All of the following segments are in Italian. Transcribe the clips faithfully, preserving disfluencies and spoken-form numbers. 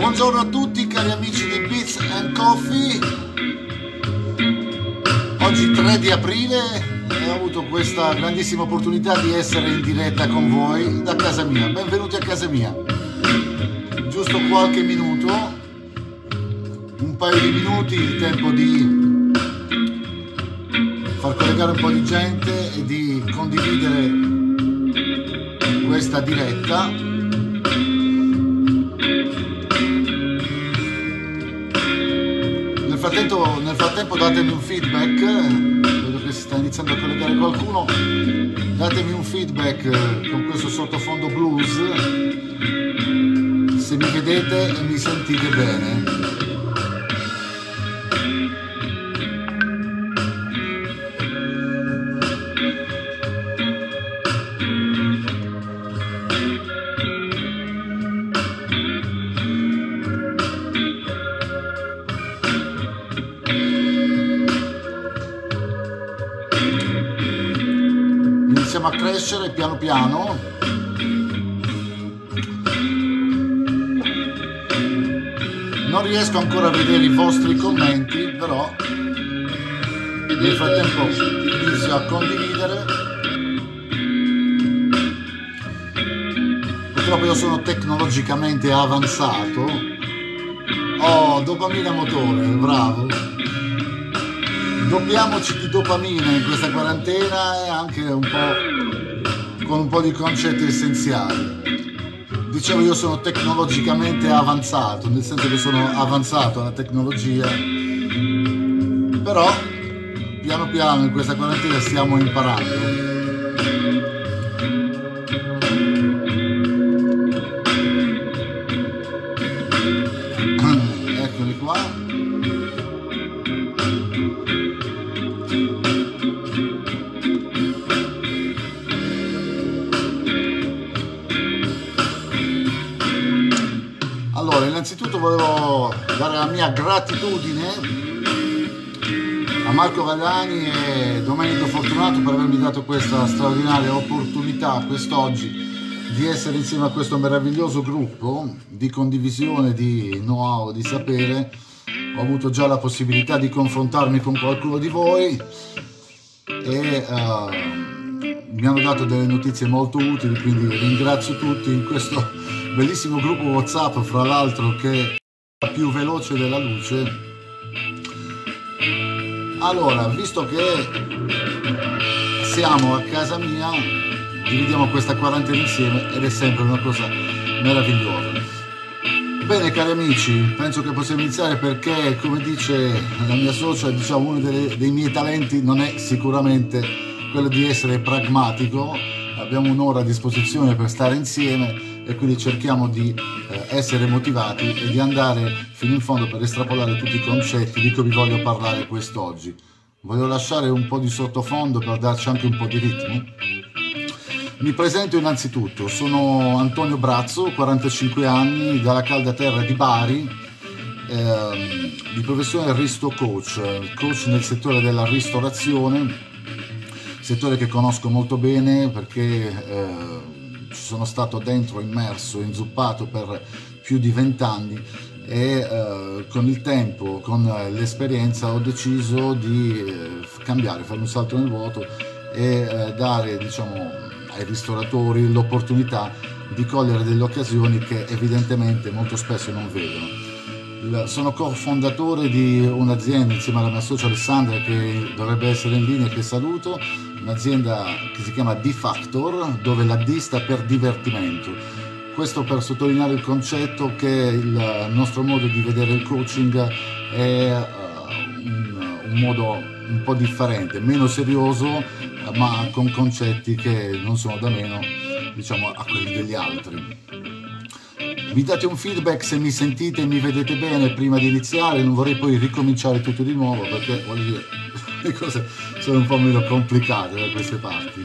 Buongiorno a tutti cari amici di Beats and Coffee. Oggi tre di aprile e ho avuto questa grandissima opportunità di essere in diretta con voi da casa mia. Benvenuti a casa mia. Giusto qualche minuto, un paio di minuti, il tempo di far collegare un po' di gente e di condividere questa diretta. Nel frattempo, nel frattempo datemi un feedback, vedo che si sta iniziando a collegare qualcuno, datemi un feedback con questo sottofondo blues, se mi vedete e mi sentite bene. Iniziamo a crescere piano piano. Non riesco ancora a vedere i vostri commenti, però nel frattempo inizio a condividere. Purtroppo io sono tecnologicamente avanzato. Oh, dopamina motore, bravo. Doppiamoci di dopamina in questa quarantena e anche un po' con un po' di concetti essenziali. Dicevo, io sono tecnologicamente avanzato, nel senso che sono avanzato alla tecnologia, però piano piano in questa quarantena stiamo imparando. Eccoli qua. Allora, innanzitutto volevo dare la mia gratitudine a Marco Vallani e Domenico Fortunato per avermi dato questa straordinaria opportunità quest'oggi di essere insieme a questo meraviglioso gruppo di condivisione di know-how, di sapere. Ho avuto già la possibilità di confrontarmi con qualcuno di voi e uh, mi hanno dato delle notizie molto utili, quindi ringrazio tutti in questo bellissimo gruppo WhatsApp, fra l'altro, che è più veloce della luce. Allora, visto che siamo a casa mia, dividiamo questa quarantena insieme ed è sempre una cosa meravigliosa. Bene cari amici, penso che possiamo iniziare perché, come dice la mia socia, diciamo, uno delle, dei miei talenti non è sicuramente quello di essere pragmatico. Abbiamo un'ora a disposizione per stare insieme e quindi cerchiamo di eh, essere motivati e di andare fino in fondo per estrapolare tutti i concetti di cui vi voglio parlare quest'oggi. Voglio lasciare un po' di sottofondo per darci anche un po' di ritmo. Mi presento innanzitutto, sono Antonio Brazzo, quarantacinque anni, dalla calda terra di Bari, eh, di professione Risto Coach, coach nel settore della ristorazione, settore che conosco molto bene perché eh, ci sono stato dentro, immerso, inzuppato per più di vent'anni e eh, con il tempo, con l'esperienza ho deciso di eh, cambiare, fare un salto nel vuoto e eh, dare, diciamo, ai ristoratori l'opportunità di cogliere delle occasioni che evidentemente molto spesso non vedono. Sono cofondatore di un'azienda insieme alla mia socia Alessandra, che dovrebbe essere in linea, che saluto, un'azienda che si chiama D-Factor, dove la D sta per divertimento. Questo per sottolineare il concetto che il nostro modo di vedere il coaching è uh, un, un modo un po' differente, meno serioso, ma con concetti che non sono da meno, diciamo, a quelli degli altri. Vi date un feedback se mi sentite e mi vedete bene prima di iniziare, non vorrei poi ricominciare tutto di nuovo perché, voglio dire, le cose sono un po' meno complicate da queste parti.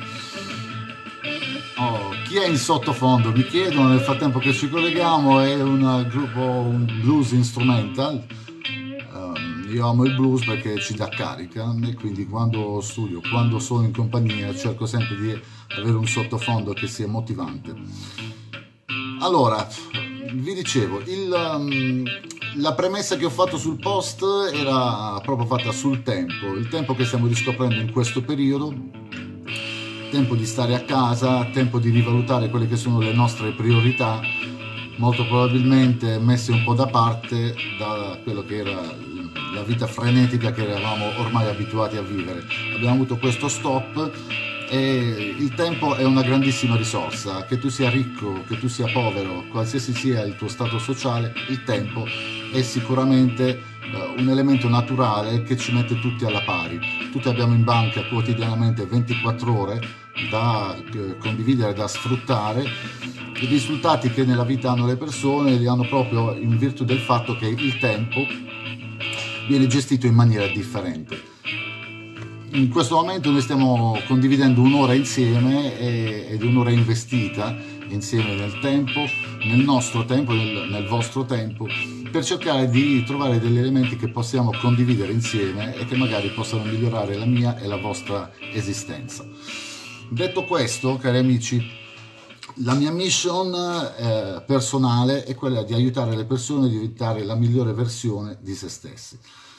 Oh, chi è in sottofondo? Mi chiedono nel frattempo che ci colleghiamo, è un gruppo, un blues instrumental. Um, io amo il blues perché ci dà carica e quindi quando studio, quando sono in compagnia, cerco sempre di avere un sottofondo che sia motivante. Allora, vi dicevo, il, um, la premessa che ho fatto sul post era proprio fatta sul tempo, il tempo che stiamo riscoprendo in questo periodo, tempo di stare a casa, tempo di rivalutare quelle che sono le nostre priorità, molto probabilmente messe un po' da parte da quello che era la vita frenetica che eravamo ormai abituati a vivere. Abbiamo avuto questo stop e il tempo è una grandissima risorsa, che tu sia ricco, che tu sia povero, qualsiasi sia il tuo stato sociale, il tempo è sicuramente un elemento naturale che ci mette tutti alla pari. Tutti abbiamo in banca quotidianamente ventiquattro ore da condividere, da sfruttare. I risultati che nella vita hanno le persone li hanno proprio in virtù del fatto che il tempo viene gestito in maniera differente. In questo momento noi stiamo condividendo un'ora insieme ed è un'ora investita insieme nel tempo, nel nostro tempo, nel, nel vostro tempo, per cercare di trovare degli elementi che possiamo condividere insieme e che magari possano migliorare la mia e la vostra esistenza. Detto questo, cari amici, la mia mission eh, personale è quella di aiutare le persone a diventare la migliore versione di se stessi.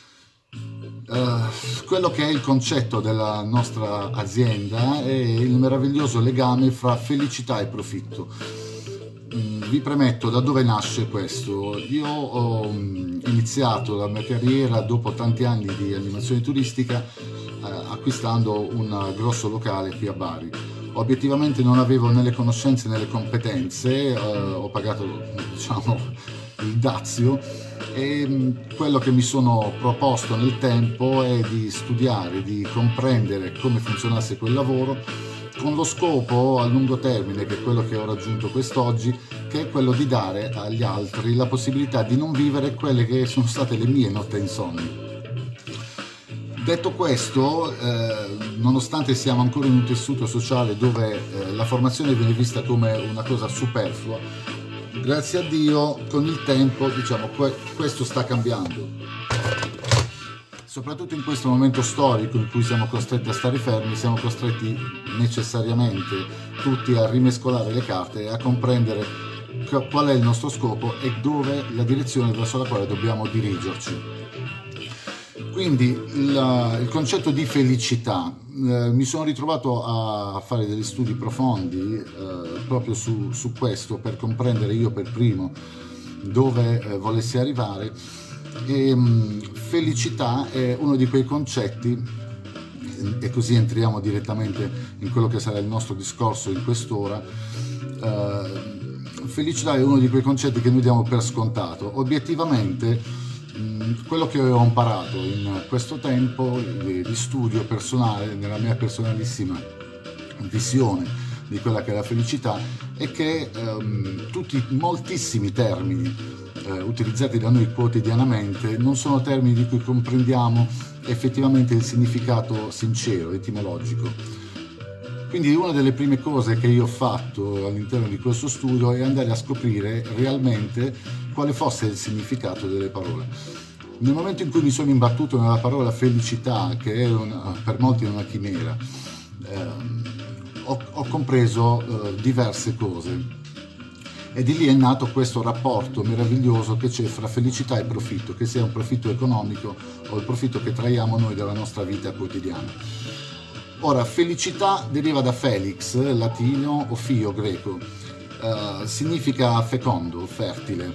Uh, quello che è il concetto della nostra azienda è il meraviglioso legame fra felicità e profitto. Mm, vi premetto da dove nasce questo. Io ho um, iniziato la mia carriera dopo tanti anni di animazione turistica uh, acquistando un grosso locale qui a Bari. Obiettivamente non avevo né le conoscenze né le competenze, uh, ho pagato, diciamo, il dazio, e quello che mi sono proposto nel tempo è di studiare, di comprendere come funzionasse quel lavoro, con lo scopo a lungo termine, che è quello che ho raggiunto quest'oggi, che è quello di dare agli altri la possibilità di non vivere quelle che sono state le mie notte insonni. Detto questo, eh, nonostante siamo ancora in un tessuto sociale dove eh, la formazione viene vista come una cosa superflua, grazie a Dio con il tempo, diciamo, que questo sta cambiando. Soprattutto in questo momento storico in cui siamo costretti a stare fermi, siamo costretti necessariamente tutti a rimescolare le carte e a comprendere qual è il nostro scopo e dove la direzione verso la quale dobbiamo dirigerci. Quindi il, il concetto di felicità, eh, mi sono ritrovato a fare degli studi profondi eh, proprio su, su questo, per comprendere io per primo dove eh, volessi arrivare, e mh, felicità è uno di quei concetti, e così entriamo direttamente in quello che sarà il nostro discorso in quest'ora. eh, felicità è uno di quei concetti che noi diamo per scontato. Obiettivamente quello che ho imparato in questo tempo di studio personale, nella mia personalissima visione di quella che è la felicità, è che ehm, tutti moltissimi termini eh, utilizzati da noi quotidianamente non sono termini di cui comprendiamo effettivamente il significato sincero, etimologico. Quindi una delle prime cose che io ho fatto all'interno di questo studio è andare a scoprire realmente quale fosse il significato delle parole. Nel momento in cui mi sono imbattuto nella parola felicità, che è una, per molti è una chimera, ehm, ho, ho compreso eh, diverse cose, e di lì è nato questo rapporto meraviglioso che c'è fra felicità e profitto, che sia un profitto economico o il profitto che traiamo noi dalla nostra vita quotidiana. Ora, felicità deriva da felix, latino, o fio, greco, uh, significa fecondo, fertile.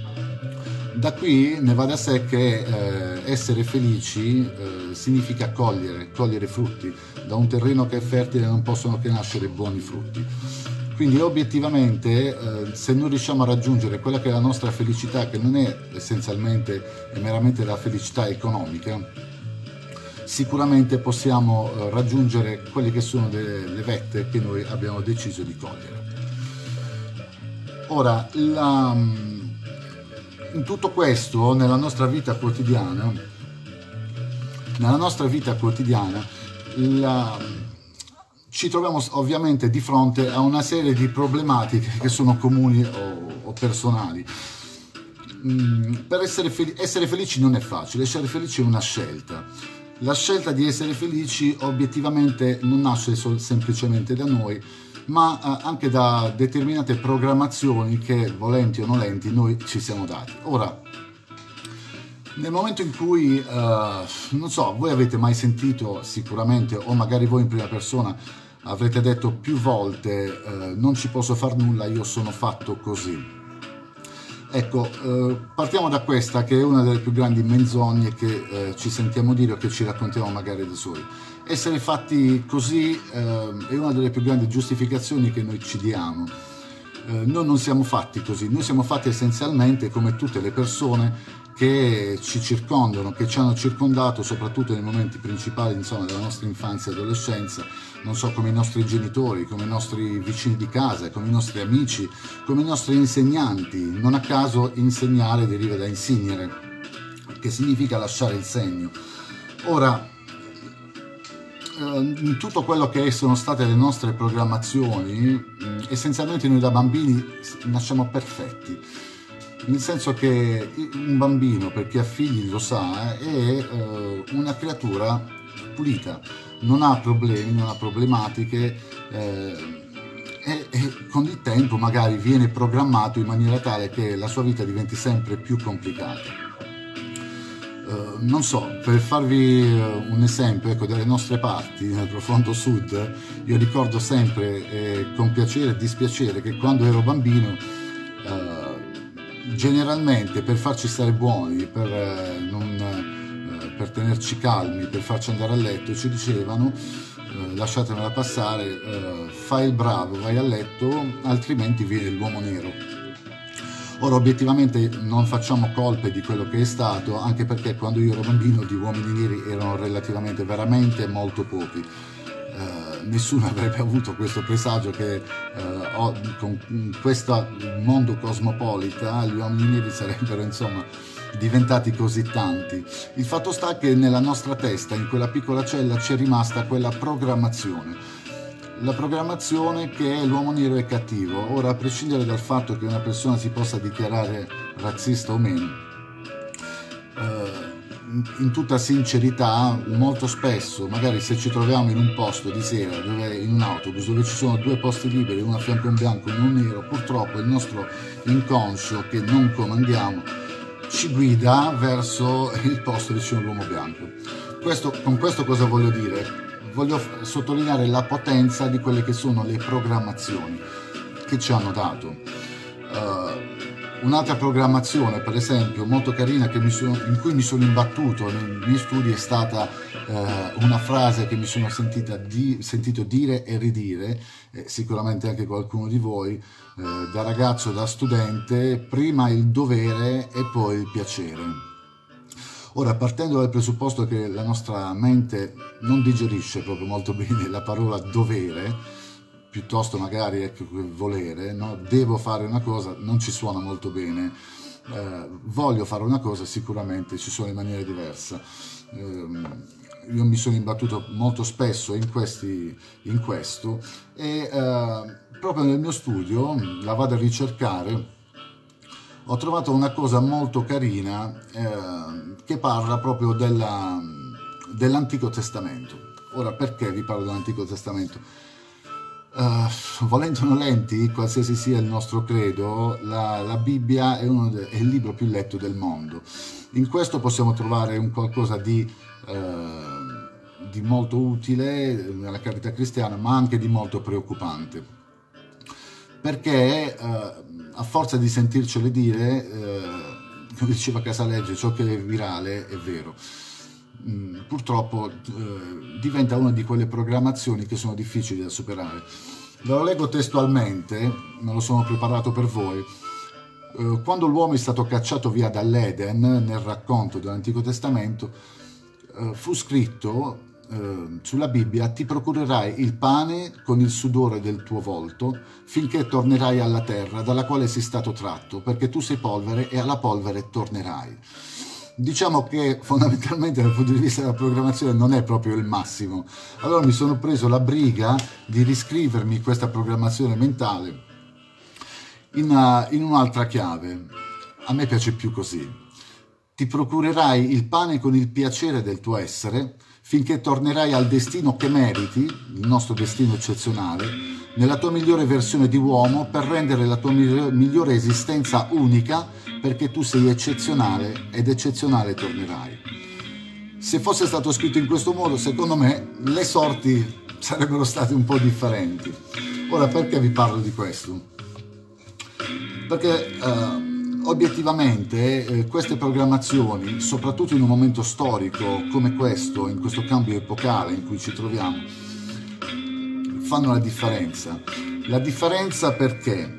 Da qui ne va da sé che eh, essere felici eh, significa cogliere, cogliere frutti. Da un terreno che è fertile non possono che nascere buoni frutti. Quindi obiettivamente eh, se noi riusciamo a raggiungere quella che è la nostra felicità, che non è essenzialmente e meramente la felicità economica, sicuramente possiamo eh, raggiungere quelle che sono le vette che noi abbiamo deciso di cogliere. Ora, la, in tutto questo, nella nostra vita quotidiana, nella nostra vita quotidiana, la, ci troviamo ovviamente di fronte a una serie di problematiche che sono comuni o, o personali. Mm, per essere, fel- essere felici non è facile, essere felici è una scelta. La scelta di essere felici obiettivamente non nasce sol- semplicemente da noi, ma eh, anche da determinate programmazioni che, volenti o nolenti, noi ci siamo dati. Ora, nel momento in cui, eh, non so, voi avete mai sentito sicuramente, o magari voi in prima persona avrete detto più volte, eh, non ci posso far nulla, io sono fatto così. Ecco, eh, partiamo da questa che è una delle più grandi menzogne che eh, ci sentiamo dire o che ci raccontiamo magari da soli. Essere fatti così eh, è una delle più grandi giustificazioni che noi ci diamo. Eh, noi non siamo fatti così, noi siamo fatti essenzialmente come tutte le persone che ci circondano, che ci hanno circondato, soprattutto nei momenti principali, insomma, della nostra infanzia e adolescenza, non so, come i nostri genitori, come i nostri vicini di casa, come i nostri amici, come i nostri insegnanti. Non a caso insegnare deriva da insignere, che significa lasciare il segno. Ora, in tutto quello che sono state le nostre programmazioni, essenzialmente noi da bambini nasciamo perfetti. Nel senso che un bambino, per chi ha figli lo sa, è una creatura pulita, non ha problemi, non ha problematiche, eh, e, e con il tempo magari viene programmato in maniera tale che la sua vita diventi sempre più complicata. Uh, non so, per farvi uh, un esempio, ecco, dalle nostre parti, nel profondo sud, io ricordo sempre eh, con piacere e dispiacere che quando ero bambino, uh, generalmente per farci stare buoni, per, uh, non, uh, per tenerci calmi, per farci andare a letto, ci dicevano, uh, lasciatemela passare, uh, fai il bravo, vai a letto, altrimenti viene l'uomo nero. Ora, obiettivamente non facciamo colpe di quello che è stato, anche perché quando io ero bambino di uomini neri erano relativamente veramente molto pochi. Eh, nessuno avrebbe avuto questo presagio che eh, ho, con questo mondo cosmopolita gli uomini neri sarebbero, insomma, diventati così tanti. Il fatto sta che nella nostra testa, in quella piccola cella, c'è rimasta quella programmazione. La programmazione che l'uomo nero è cattivo. Ora, a prescindere dal fatto che una persona si possa dichiarare razzista o meno, eh, in tutta sincerità, molto spesso, magari se ci troviamo in un posto di sera, dove, in un autobus, dove ci sono due posti liberi, uno a fianco a un bianco e uno nero, purtroppo il nostro inconscio, che non comandiamo, ci guida verso il posto vicino all'uomo bianco. Questo, con questo cosa voglio dire? Voglio sottolineare la potenza di quelle che sono le programmazioni che ci hanno dato. Uh, un'altra programmazione, per esempio, molto carina, che mi sono, in cui mi sono imbattuto nei miei studi, è stata uh, una frase che mi sono sentita di, sentito dire e ridire, eh, sicuramente anche qualcuno di voi, eh, da ragazzo, da studente: prima il dovere e poi il piacere. Ora, partendo dal presupposto che la nostra mente non digerisce proprio molto bene la parola dovere, piuttosto magari ecco, volere, no? Devo fare una cosa, non ci suona molto bene, eh, voglio fare una cosa, sicuramente ci sono in maniere diverse. Eh, io mi sono imbattuto molto spesso in, questi, in questo e eh, proprio nel mio studio, la vado a ricercare, ho trovato una cosa molto carina eh, che parla proprio della, dell'Antico Testamento. Ora, perché vi parlo dell'Antico Testamento? Uh, volenti o nolenti, qualsiasi sia il nostro credo, la, la Bibbia è, uno de, è il libro più letto del mondo. In questo possiamo trovare un qualcosa di, uh, di molto utile nella carità cristiana, ma anche di molto preoccupante. Perché uh, a forza di sentircele dire, eh, come diceva Casaleggio, ciò che è virale è vero. Mm, purtroppo eh, diventa una di quelle programmazioni che sono difficili da superare. Ve lo leggo testualmente, me lo sono preparato per voi. Eh, quando l'uomo è stato cacciato via dall'Eden, nel racconto dell'Antico Testamento, eh, fu scritto sulla Bibbia: ti procurerai il pane con il sudore del tuo volto finché tornerai alla terra dalla quale sei stato tratto, perché tu sei polvere e alla polvere tornerai. Diciamo che fondamentalmente dal punto di vista della programmazione non è proprio il massimo. Allora mi sono preso la briga di riscrivermi questa programmazione mentale in, una, in un'altra chiave. A me piace più così: ti procurerai il pane con il piacere del tuo essere finché tornerai al destino che meriti, il nostro destino eccezionale, nella tua migliore versione di uomo, per rendere la tua migliore esistenza unica, perché tu sei eccezionale ed eccezionale tornerai. Se fosse stato scritto in questo modo, secondo me, le sorti sarebbero state un po' differenti. Ora, perché vi parlo di questo? Perché eh, obiettivamente eh, queste programmazioni, soprattutto in un momento storico come questo, in questo cambio epocale in cui ci troviamo, fanno la differenza. La differenza perché?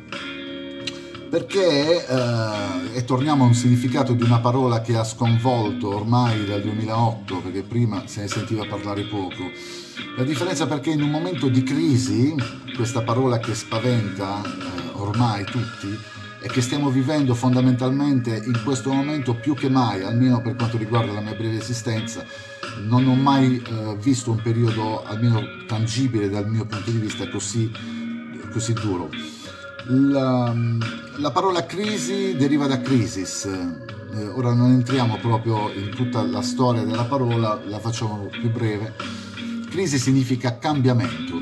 Perché, eh, e torniamo a un significato di una parola che ha sconvolto ormai dal duemilaotto, perché prima se ne sentiva parlare poco. La differenza perché in un momento di crisi, questa parola che spaventa eh, ormai tutti, e che stiamo vivendo fondamentalmente in questo momento più che mai, almeno per quanto riguarda la mia breve esistenza, non ho mai eh, visto un periodo, almeno tangibile dal mio punto di vista, così, così duro. La, la parola crisi deriva da crisis, eh, ora non entriamo proprio in tutta la storia della parola, la facciamo più breve. Crisi significa cambiamento.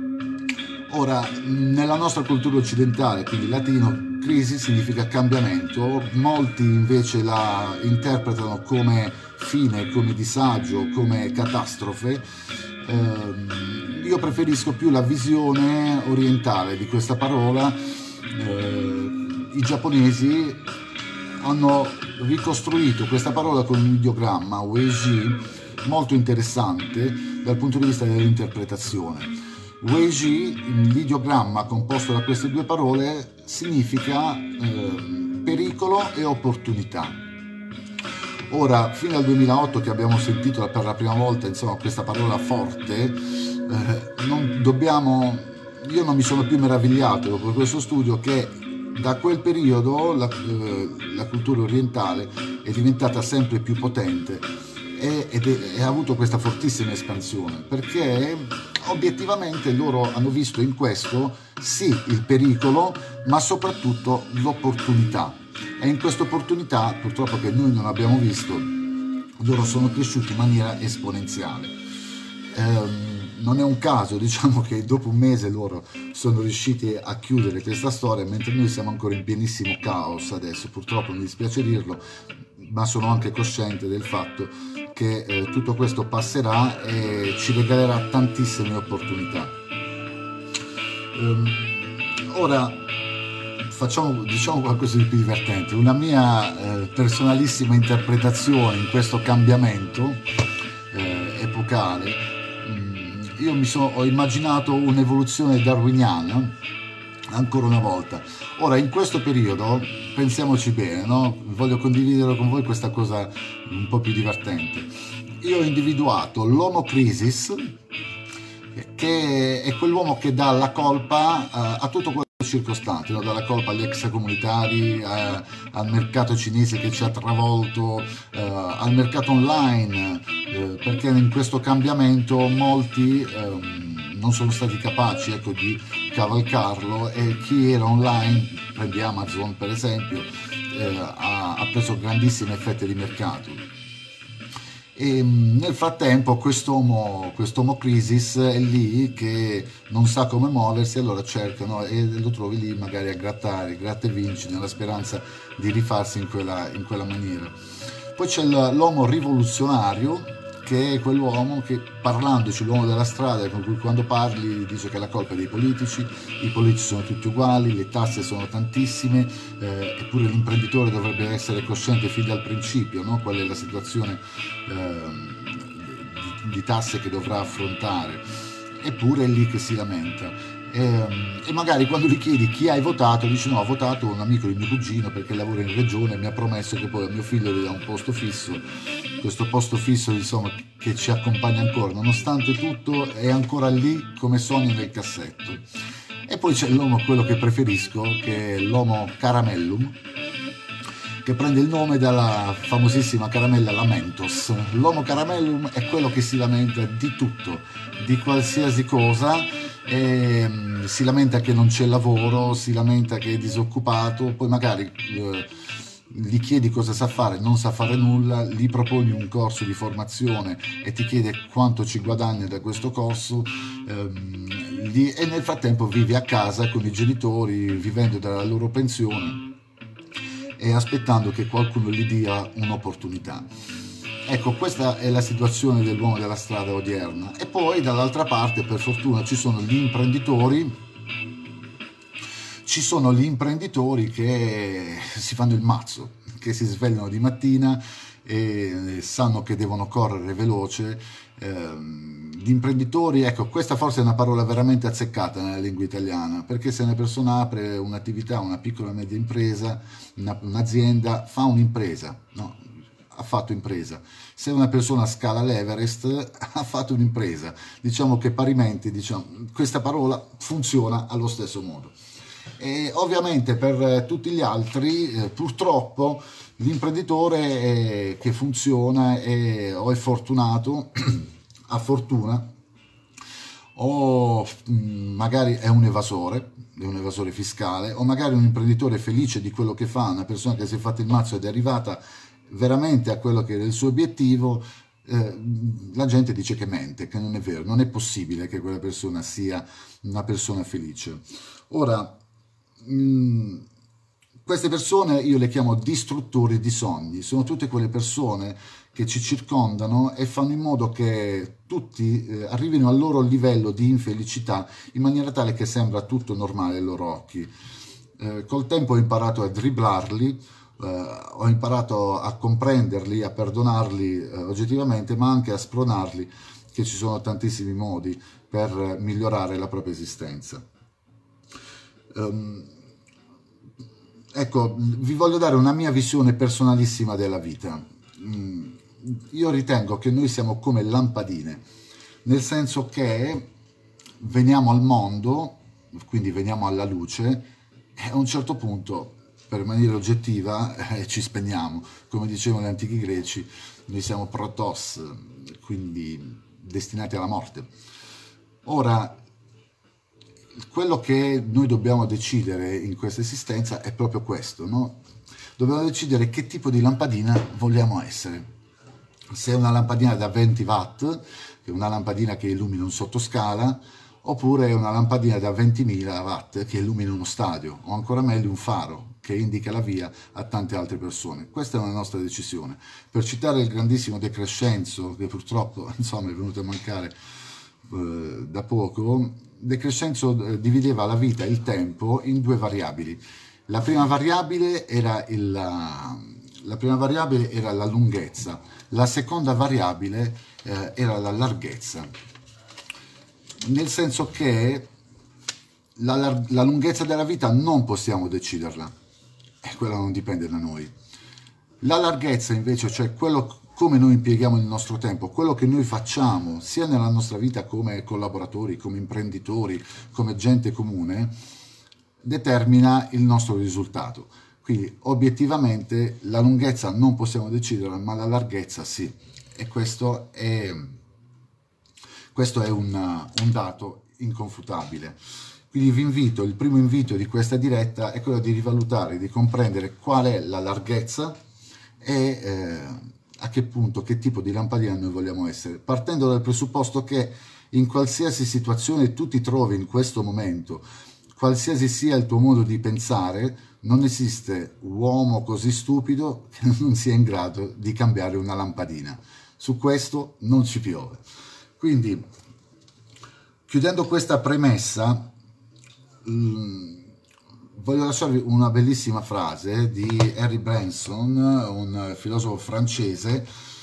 Ora, nella nostra cultura occidentale, quindi latino, crisi significa cambiamento, molti invece la interpretano come fine, come disagio, come catastrofe. Eh, io preferisco più la visione orientale di questa parola. Eh, i giapponesi hanno ricostruito questa parola con un ideogramma, Weiji, molto interessante dal punto di vista dell'interpretazione. Weiji, l'ideogramma composto da queste due parole, significa eh, pericolo e opportunità. Ora, fino al duemilaotto che abbiamo sentito per la prima volta, insomma, questa parola forte, eh, non dobbiamo, io non mi sono più meravigliato dopo questo studio che da quel periodo la, eh, la cultura orientale è diventata sempre più potente e, ed è, e ha avuto questa fortissima espansione, perché obiettivamente loro hanno visto in questo sì il pericolo, ma soprattutto l'opportunità. E in questa opportunità, purtroppo che noi non abbiamo visto, loro sono cresciuti in maniera esponenziale. Ehm, non è un caso, diciamo, che dopo un mese loro sono riusciti a chiudere questa storia, mentre noi siamo ancora in pienissimo caos adesso. Purtroppo mi dispiace dirlo, ma sono anche cosciente del fatto che eh, tutto questo passerà e ci regalerà tantissime opportunità. Ehm, ora facciamo, diciamo, qualcosa di più divertente. Una mia eh, personalissima interpretazione in questo cambiamento eh, epocale. Mh, io mi so, ho immaginato un'evoluzione darwiniana ancora una volta. Ora, in questo periodo, pensiamoci bene, no? Voglio condividere con voi questa cosa un po' più divertente. Io ho individuato l'homo crisis, che è quell'uomo che dà la colpa uh, a tutto quello circostante, no? Dà la colpa agli extracomunitari, uh, al mercato cinese che ci ha travolto, uh, al mercato online, uh, perché in questo cambiamento molti um, non sono stati capaci, ecco, di cavalcarlo, e chi era online, prendi Amazon per esempio, eh, ha, ha preso grandissime fette di mercato. E nel frattempo quest'uomo quest'uomo crisis è lì che non sa come muoversi, allora cercano e lo trovi lì magari a grattare, gratta e vinci, nella speranza di rifarsi in quella, in quella maniera. Poi c'è l'uomo rivoluzionario, che è quell'uomo che, parlandoci, l'uomo della strada, con cui quando parli dice che la colpa è dei politici, i politici sono tutti uguali, le tasse sono tantissime, eh, eppure l'imprenditore dovrebbe essere cosciente fin dal principio, no? Qual è la situazione eh, di, di tasse che dovrà affrontare, eppure è lì che si lamenta. E, e magari quando gli chiedi chi hai votato, dice no, ho votato un amico di mio cugino perché lavora in regione e mi ha promesso che poi a mio figlio gli dà un posto fisso, questo posto fisso, insomma, che ci accompagna ancora, nonostante tutto è ancora lì come sogno nel cassetto. E poi c'è l'uomo, quello che preferisco, che è l'homo caramellum, che prende il nome dalla famosissima caramella Lamentos. L'homo caramellum è quello che si lamenta di tutto, di qualsiasi cosa, e um, si lamenta che non c'è lavoro, si lamenta che è disoccupato, poi magari eh, gli chiedi cosa sa fare, non sa fare nulla, gli proponi un corso di formazione e ti chiede quanto ci guadagna da questo corso, ehm, gli, e nel frattempo vivi a casa con i genitori, vivendo dalla loro pensione e aspettando che qualcuno gli dia un'opportunità. Ecco, questa è la situazione dell'uomo della strada odierna. E poi dall'altra parte, per fortuna, ci sono gli imprenditori ci sono gli imprenditori che si fanno il mazzo, che si svegliano di mattina e sanno che devono correre veloce. Gli imprenditori, ecco, questa forse è una parola veramente azzeccata nella lingua italiana, perché se una persona apre un'attività, una piccola e media impresa, un'azienda, fa un'impresa, no? Ha fatto impresa. Se una persona scala l'Everest, ha fatto un'impresa. Diciamo che parimenti, diciamo, questa parola funziona allo stesso modo. E ovviamente per tutti gli altri, eh, purtroppo, l'imprenditore è, che funziona è, o è fortunato, ha fortuna, o mh, magari è un evasore, è un evasore fiscale, o magari un imprenditore felice di quello che fa, una persona che si è fatta il mazzo ed è arrivata veramente a quello che era il suo obiettivo. Eh, la gente dice che mente, che non è vero, non è possibile che quella persona sia una persona felice. Ora, mh, queste persone io le chiamo distruttori di sogni, sono tutte quelle persone che ci circondano e fanno in modo che tutti eh, arrivino al loro livello di infelicità in maniera tale che sembra tutto normale ai loro occhi. Eh, col tempo ho imparato a dribblarli, Uh, ho imparato a comprenderli, a perdonarli uh, oggettivamente, ma anche a spronarli che ci sono tantissimi modi per uh, migliorare la propria esistenza. Um, ecco, vi voglio dare una mia visione personalissima della vita. Um, io ritengo che noi siamo come lampadine, nel senso che veniamo al mondo, quindi veniamo alla luce, e a un certo punto, per maniera oggettiva, eh, ci spegniamo. Come dicevano gli antichi greci, noi siamo protos, quindi destinati alla morte. Ora, quello che noi dobbiamo decidere in questa esistenza è proprio questo, no? Dobbiamo decidere che tipo di lampadina vogliamo essere. Se è una lampadina da venti watt, che è una lampadina che illumina un sottoscala, oppure una lampadina da ventimila watt che illumina uno stadio, o ancora meglio un faro che indica la via a tante altre persone. Questa è una nostra decisione. Per citare il grandissimo De Crescenzo, che purtroppo insomma è venuto a mancare eh, da poco, De Crescenzo eh, divideva la vita e il tempo in due variabili. La prima variabile era il, la, la prima variabile era la lunghezza, la seconda variabile eh, era la larghezza. Nel senso che la, la lunghezza della vita non possiamo deciderla, e quella non dipende da noi. La larghezza invece, cioè quello come noi impieghiamo il nostro tempo, quello che noi facciamo sia nella nostra vita come collaboratori, come imprenditori, come gente comune, determina il nostro risultato. Quindi obiettivamente la lunghezza non possiamo deciderla, ma la larghezza sì, e questo è, questo è un, un dato inconfutabile. Quindi vi invito, il primo invito di questa diretta è quello di rivalutare, di comprendere qual è la larghezza e eh, a che punto, che tipo di lampadina noi vogliamo essere, partendo dal presupposto che in qualsiasi situazione tu ti trovi in questo momento, qualsiasi sia il tuo modo di pensare, non esiste uomo così stupido che non sia in grado di cambiare una lampadina. Su questo non ci piove. Quindi, chiudendo questa premessa, voglio lasciarvi una bellissima frase di Harry Branson, un filosofo francese,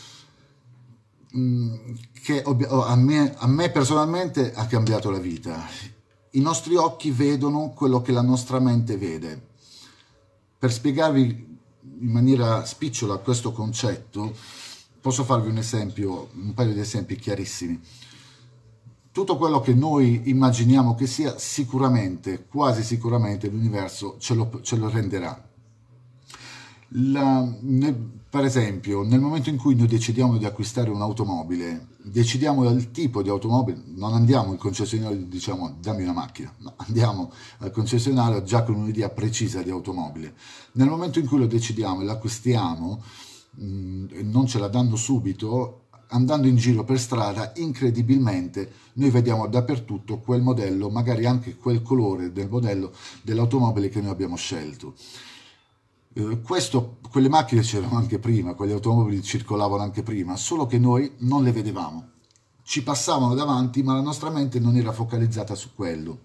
che a me, a me personalmente ha cambiato la vita. I nostri occhi vedono quello che la nostra mente vede. Per spiegarvi in maniera spicciola questo concetto, posso farvi un esempio, un paio di esempi chiarissimi. Tutto quello che noi immaginiamo che sia, sicuramente, quasi sicuramente, l'universo ce lo, ce lo renderà. La- nel- per esempio, nel momento in cui noi decidiamo di acquistare un'automobile, decidiamo il tipo di automobile, non andiamo al concessionario e diciamo dammi una macchina, no, andiamo al concessionario già con un'idea precisa di automobile. Nel momento in cui lo decidiamo e l'acquistiamo, mh, e non ce la danno subito, andando in giro per strada, incredibilmente noi vediamo dappertutto quel modello, magari anche quel colore del modello dell'automobile che noi abbiamo scelto. Eh, questo, quelle macchine c'erano anche prima, quegli automobili circolavano anche prima, solo che noi non le vedevamo. Ci passavano davanti, ma la nostra mente non era focalizzata su quello.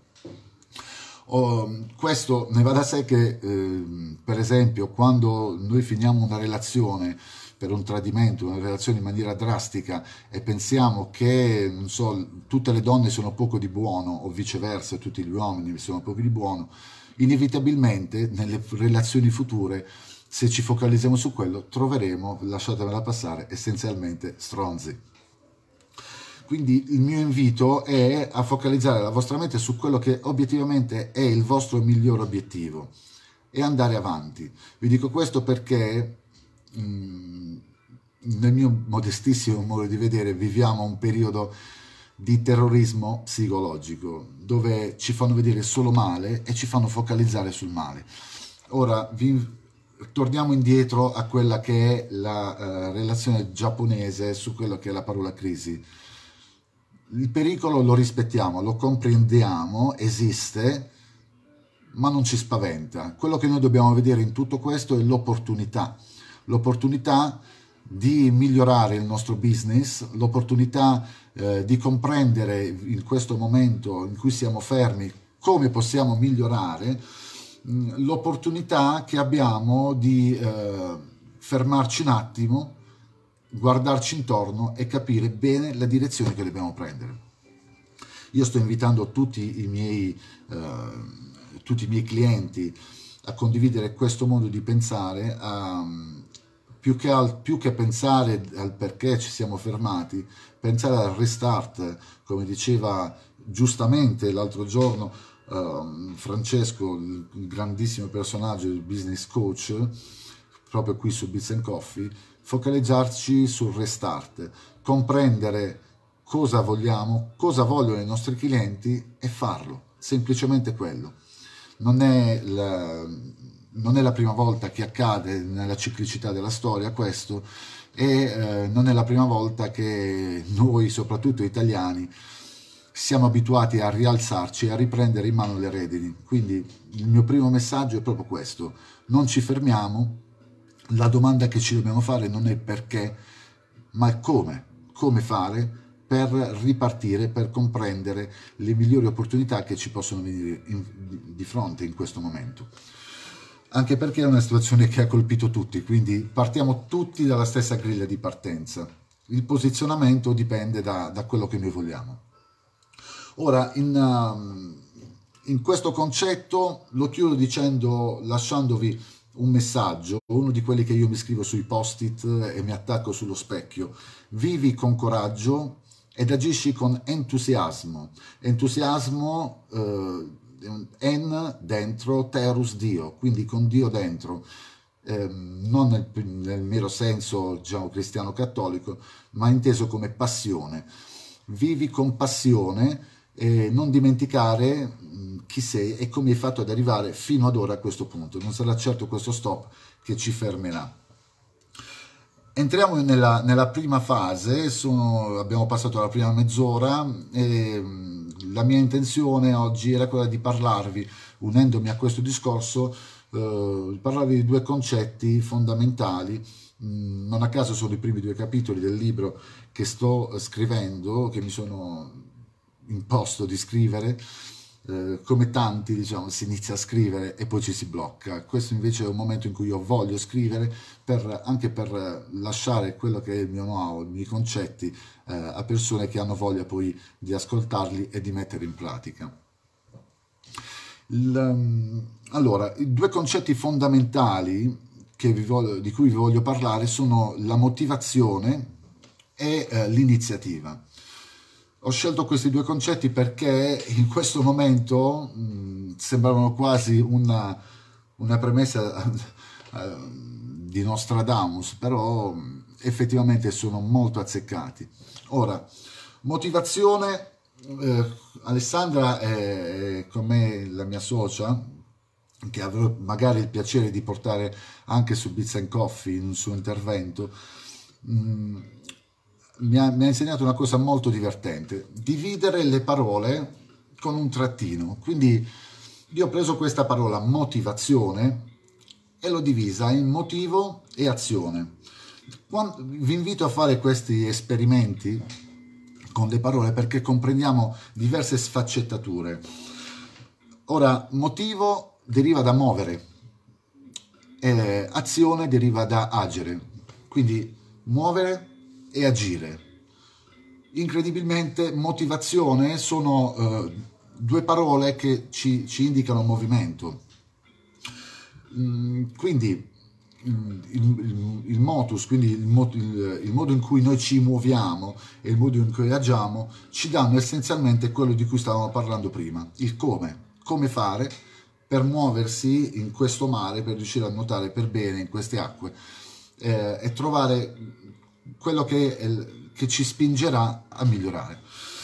Oh, questo ne va da sé che, eh, per esempio, quando noi finiamo una relazione per un tradimento, una relazione in maniera drastica e pensiamo che, non so, tutte le donne sono poco di buono o viceversa, tutti gli uomini sono poco di buono, inevitabilmente nelle relazioni future, se ci focalizziamo su quello, troveremo, lasciatemela passare, essenzialmente stronzi. Quindi il mio invito è a focalizzare la vostra mente su quello che obiettivamente è il vostro miglior obiettivo e andare avanti. Vi dico questo perché mh, nel mio modestissimo modo di vedere viviamo un periodo di terrorismo psicologico dove ci fanno vedere solo male e ci fanno focalizzare sul male. Ora vi torniamo indietro a quella che è la uh, relazione giapponese su quello che è la parola crisi. Il pericolo lo rispettiamo, lo comprendiamo, esiste, ma non ci spaventa. Quello che noi dobbiamo vedere in tutto questo è l'opportunità, l'opportunità di migliorare il nostro business, l'opportunità eh, di comprendere in questo momento in cui siamo fermi come possiamo migliorare, mh, l'opportunità che abbiamo di eh, fermarci un attimo, guardarci intorno e capire bene la direzione che dobbiamo prendere. Io sto invitando tutti i miei, eh, tutti i miei clienti a condividere questo modo di pensare, a, più, che al, più che pensare al perché ci siamo fermati, pensare al restart, come diceva giustamente l'altro giorno eh, Francesco, il grandissimo personaggio del business coach, proprio qui su Bits and Coffee, focalizzarci sul restart, comprendere cosa vogliamo, cosa vogliono i nostri clienti e farlo, semplicemente quello. Non è la, non è la prima volta che accade nella ciclicità della storia questo e eh, non è la prima volta che noi, soprattutto italiani, siamo abituati a rialzarci e a riprendere in mano le redini. Quindi il mio primo messaggio è proprio questo: non ci fermiamo. La domanda che ci dobbiamo fare non è perché, ma è come, come fare per ripartire, per comprendere le migliori opportunità che ci possono venire in, di fronte in questo momento. Anche perché è una situazione che ha colpito tutti, quindi partiamo tutti dalla stessa griglia di partenza. Il posizionamento dipende da, da quello che noi vogliamo. Ora, in, uh, in questo concetto lo chiudo dicendo, lasciandovi un messaggio, uno di quelli che io mi scrivo sui post-it e mi attacco sullo specchio: vivi con coraggio ed agisci con entusiasmo. Entusiasmo, eh, en dentro, terus Dio, quindi con Dio dentro, eh, non nel, nel mero senso diciamo cristiano cattolico, ma inteso come passione. Vivi con passione e non dimenticare mh, chi sei e come hai fatto ad arrivare fino ad ora a questo punto. Non sarà certo questo stop che ci fermerà. Entriamo nella, nella prima fase, sono, abbiamo passato la prima mezz'ora e mh, la mia intenzione oggi era quella di parlarvi, unendomi a questo discorso, eh, parlarvi di due concetti fondamentali. Mh, non a caso sono i primi due capitoli del libro che sto scrivendo, che mi sono imposto di scrivere. Eh, come tanti, diciamo, si inizia a scrivere e poi ci si blocca. Questo invece è un momento in cui io voglio scrivere per, anche per lasciare quello che è il mio know-how, i miei concetti eh, a persone che hanno voglia poi di ascoltarli e di mettere in pratica. Il, allora, i due concetti fondamentali che vi voglio, di cui vi voglio parlare sono la motivazione e eh, l'iniziativa. Ho scelto questi due concetti perché in questo momento mh, sembravano quasi una, una premessa eh, di Nostradamus, però effettivamente sono molto azzeccati. Ora, motivazione, eh, Alessandra è, è con me la mia socia, che avrò magari il piacere di portare anche su Bits and Coffee in un suo intervento. mm, mi, ha, mi ha insegnato una cosa molto divertente: dividere le parole con un trattino. Quindi io ho preso questa parola motivazione e l'ho divisa in motivo e azione. Quando, vi invito a fare questi esperimenti con le parole perché comprendiamo diverse sfaccettature. Ora, motivo deriva da muovere, eh, azione deriva da agere, quindi muovere e agire. Incredibilmente, motivazione sono eh, due parole che ci, ci indicano movimento. Mm, quindi il, il, il motus, quindi il, il, il modo in cui noi ci muoviamo e il modo in cui agiamo ci danno essenzialmente quello di cui stavamo parlando prima, il come, come fare per muoversi in questo mare, per riuscire a nuotare per bene in queste acque, eh, e trovare quello che, è, che ci spingerà a migliorare.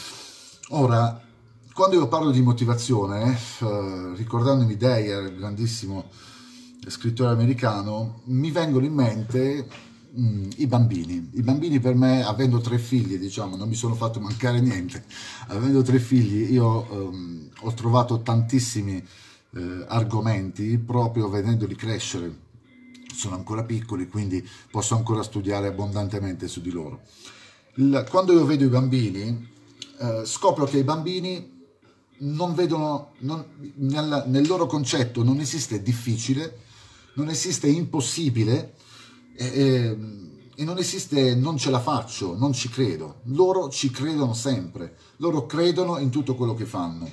Ora, quando io parlo di motivazione, eh, ricordandomi Dyer, il grandissimo scrittore americano, mi vengono in mente mh, i bambini. I bambini per me, avendo tre figli, diciamo, non mi sono fatto mancare niente. Avendo tre figli, io ehm, ho trovato tantissimi eh, argomenti proprio vedendoli crescere. Sono ancora piccoli, quindi posso ancora studiare abbondantemente su di loro. Il, quando io vedo i bambini, eh, scopro che i bambini non vedono, non, nel, nel loro concetto non esiste difficile, non esiste impossibile e, e non esiste non ce la faccio, non ci credo. Loro ci credono sempre, loro credono in tutto quello che fanno.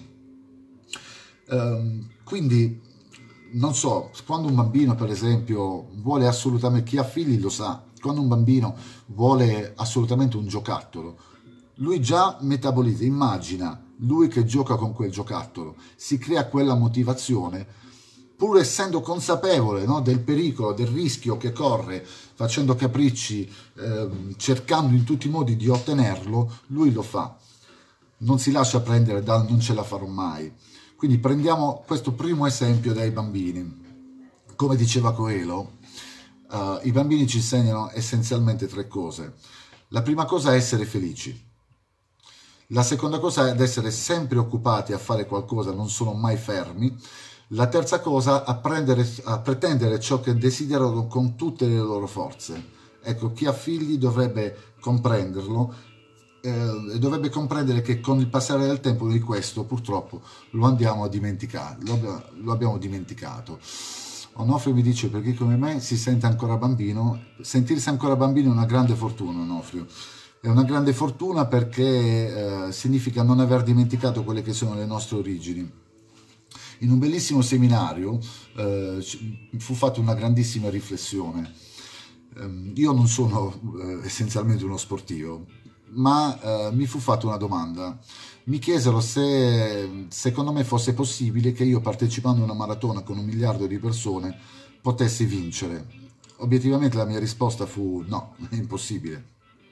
Um, quindi, non so, quando un bambino per esempio vuole assolutamente, chi ha figli lo sa, quando un bambino vuole assolutamente un giocattolo, lui già metabolizza, immagina lui che gioca con quel giocattolo, si crea quella motivazione, pur essendo consapevole, no, del pericolo, del rischio che corre, facendo capricci, eh, cercando in tutti i modi di ottenerlo, lui lo fa. Non si lascia prendere dal non ce la farò mai. Quindi prendiamo questo primo esempio dai bambini. Come diceva Coelho, uh, i bambini ci insegnano essenzialmente tre cose. La prima cosa è essere felici. La seconda cosa è ad essere sempre occupati a fare qualcosa, non sono mai fermi. La terza cosa, a, prendere, a pretendere ciò che desiderano con tutte le loro forze. Ecco, chi ha figli dovrebbe comprenderlo eh, e dovrebbe comprendere che con il passare del tempo di questo purtroppo lo andiamo a dimenticare, lo, lo abbiamo dimenticato. Onofrio mi dice, per chi come me si sente ancora bambino, sentirsi ancora bambino è una grande fortuna, Onofrio. È una grande fortuna perché eh, significa non aver dimenticato quelle che sono le nostre origini. In un bellissimo seminario eh, fu fatta una grandissima riflessione. Eh, io non sono eh, essenzialmente uno sportivo, ma eh, mi fu fatta una domanda. Mi chiesero se secondo me fosse possibile che io, partecipando a una maratona con un miliardo di persone, potessi vincere. Obiettivamente la mia risposta fu no, è impossibile.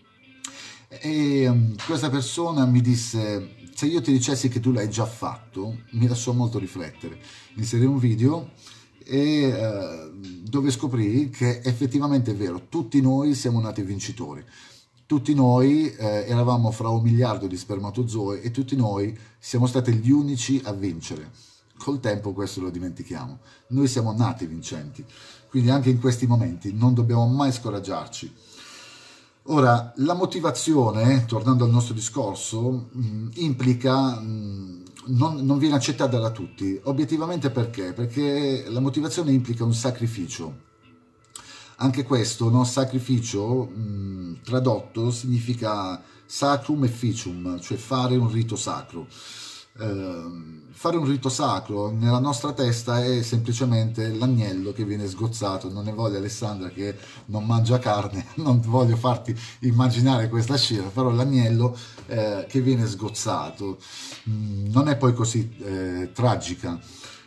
E um, questa persona mi disse, se io ti dicessi che tu l'hai già fatto, mi lasciò molto riflettere. Inserì un video e, uh, dove scoprì che effettivamente è vero, tutti noi siamo nati vincitori, tutti noi eh, eravamo fra un miliardo di spermatozoi e tutti noi siamo stati gli unici a vincere. Col tempo questo lo dimentichiamo, noi siamo nati vincenti, quindi anche in questi momenti non dobbiamo mai scoraggiarci. Ora, la motivazione, tornando al nostro discorso, mh, implica, mh, non, non viene accettata da tutti. Obiettivamente perché? Perché la motivazione implica un sacrificio. Anche questo, no? Sacrificio, mh, tradotto, significa sacrum efficium, cioè fare un rito sacro. Eh, fare un rito sacro nella nostra testa è semplicemente l'agnello che viene sgozzato. Non ne voglio, Alessandra, che non mangia carne, non voglio farti immaginare questa scena, però l'agnello eh, che viene sgozzato mh, non è poi così eh, tragica.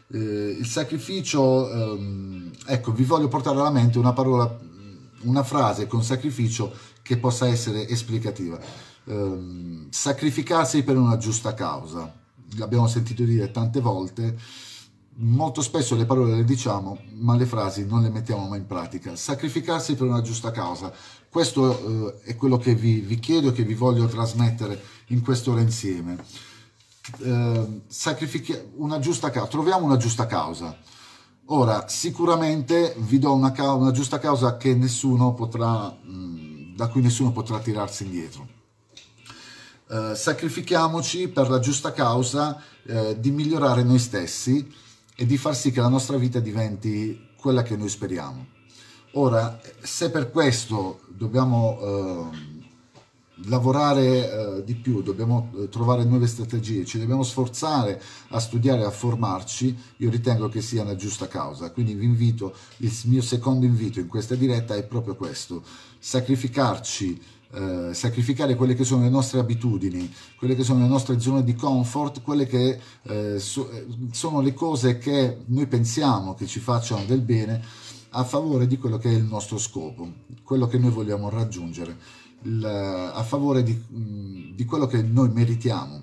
Eh, il sacrificio, ehm, ecco, vi voglio portare alla mente una parola, una frase con sacrificio che possa essere esplicativa. Eh, sacrificarsi per una giusta causa. L'abbiamo sentito dire tante volte, molto spesso le parole le diciamo, ma le frasi non le mettiamo mai in pratica. Sacrificarsi per una giusta causa. Questo eh, è quello che vi, vi chiedo e che vi voglio trasmettere in quest'ora insieme. Eh, sacrifichi- una giusta causa, troviamo una giusta causa. Ora, sicuramente vi do una, ca- una giusta causa che nessuno potrà, mh, da cui nessuno potrà tirarsi indietro. Eh, sacrifichiamoci per la giusta causa eh, di migliorare noi stessi e di far sì che la nostra vita diventi quella che noi speriamo. Ora, se per questo dobbiamo eh, lavorare eh, di più, dobbiamo eh, trovare nuove strategie, ci dobbiamo sforzare a studiare, a formarci, io ritengo che sia una giusta causa. Quindi vi invito, il mio secondo invito in questa diretta è proprio questo: sacrificarci, eh, sacrificare quelle che sono le nostre abitudini, quelle che sono le nostre zone di comfort, quelle che eh, so, sono le cose che noi pensiamo che ci facciano del bene, a favore di quello che è il nostro scopo, quello che noi vogliamo raggiungere, il, a favore di, di quello che noi meritiamo.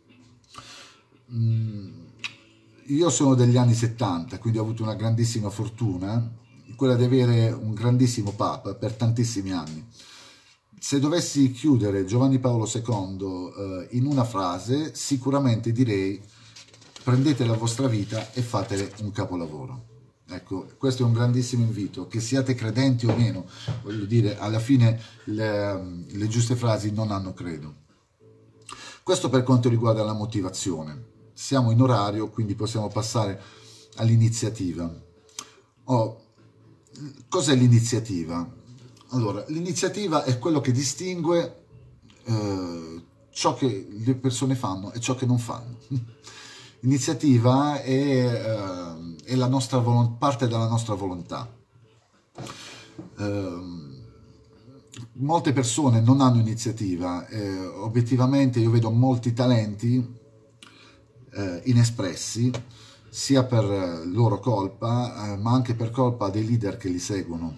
Io sono degli anni settanta, quindi ho avuto una grandissima fortuna, quella di avere un grandissimo Papa per tantissimi anni. Se dovessi chiudere Giovanni Paolo secondo eh, in una frase, sicuramente direi: prendete la vostra vita e fatele un capolavoro. Ecco, questo è un grandissimo invito, che siate credenti o meno, voglio dire, alla fine le, le giuste frasi non hanno credo. Questo per quanto riguarda la motivazione. Siamo in orario, quindi possiamo passare all'iniziativa. Oh, cos'è l'iniziativa? Allora, l'iniziativa è quello che distingue eh, ciò che le persone fanno e ciò che non fanno. L'iniziativa è, eh, è la nostra parte della nostra volontà. Eh, molte persone non hanno iniziativa, eh, obiettivamente io vedo molti talenti eh, inespressi, sia per loro colpa, eh, ma anche per colpa dei leader che li seguono.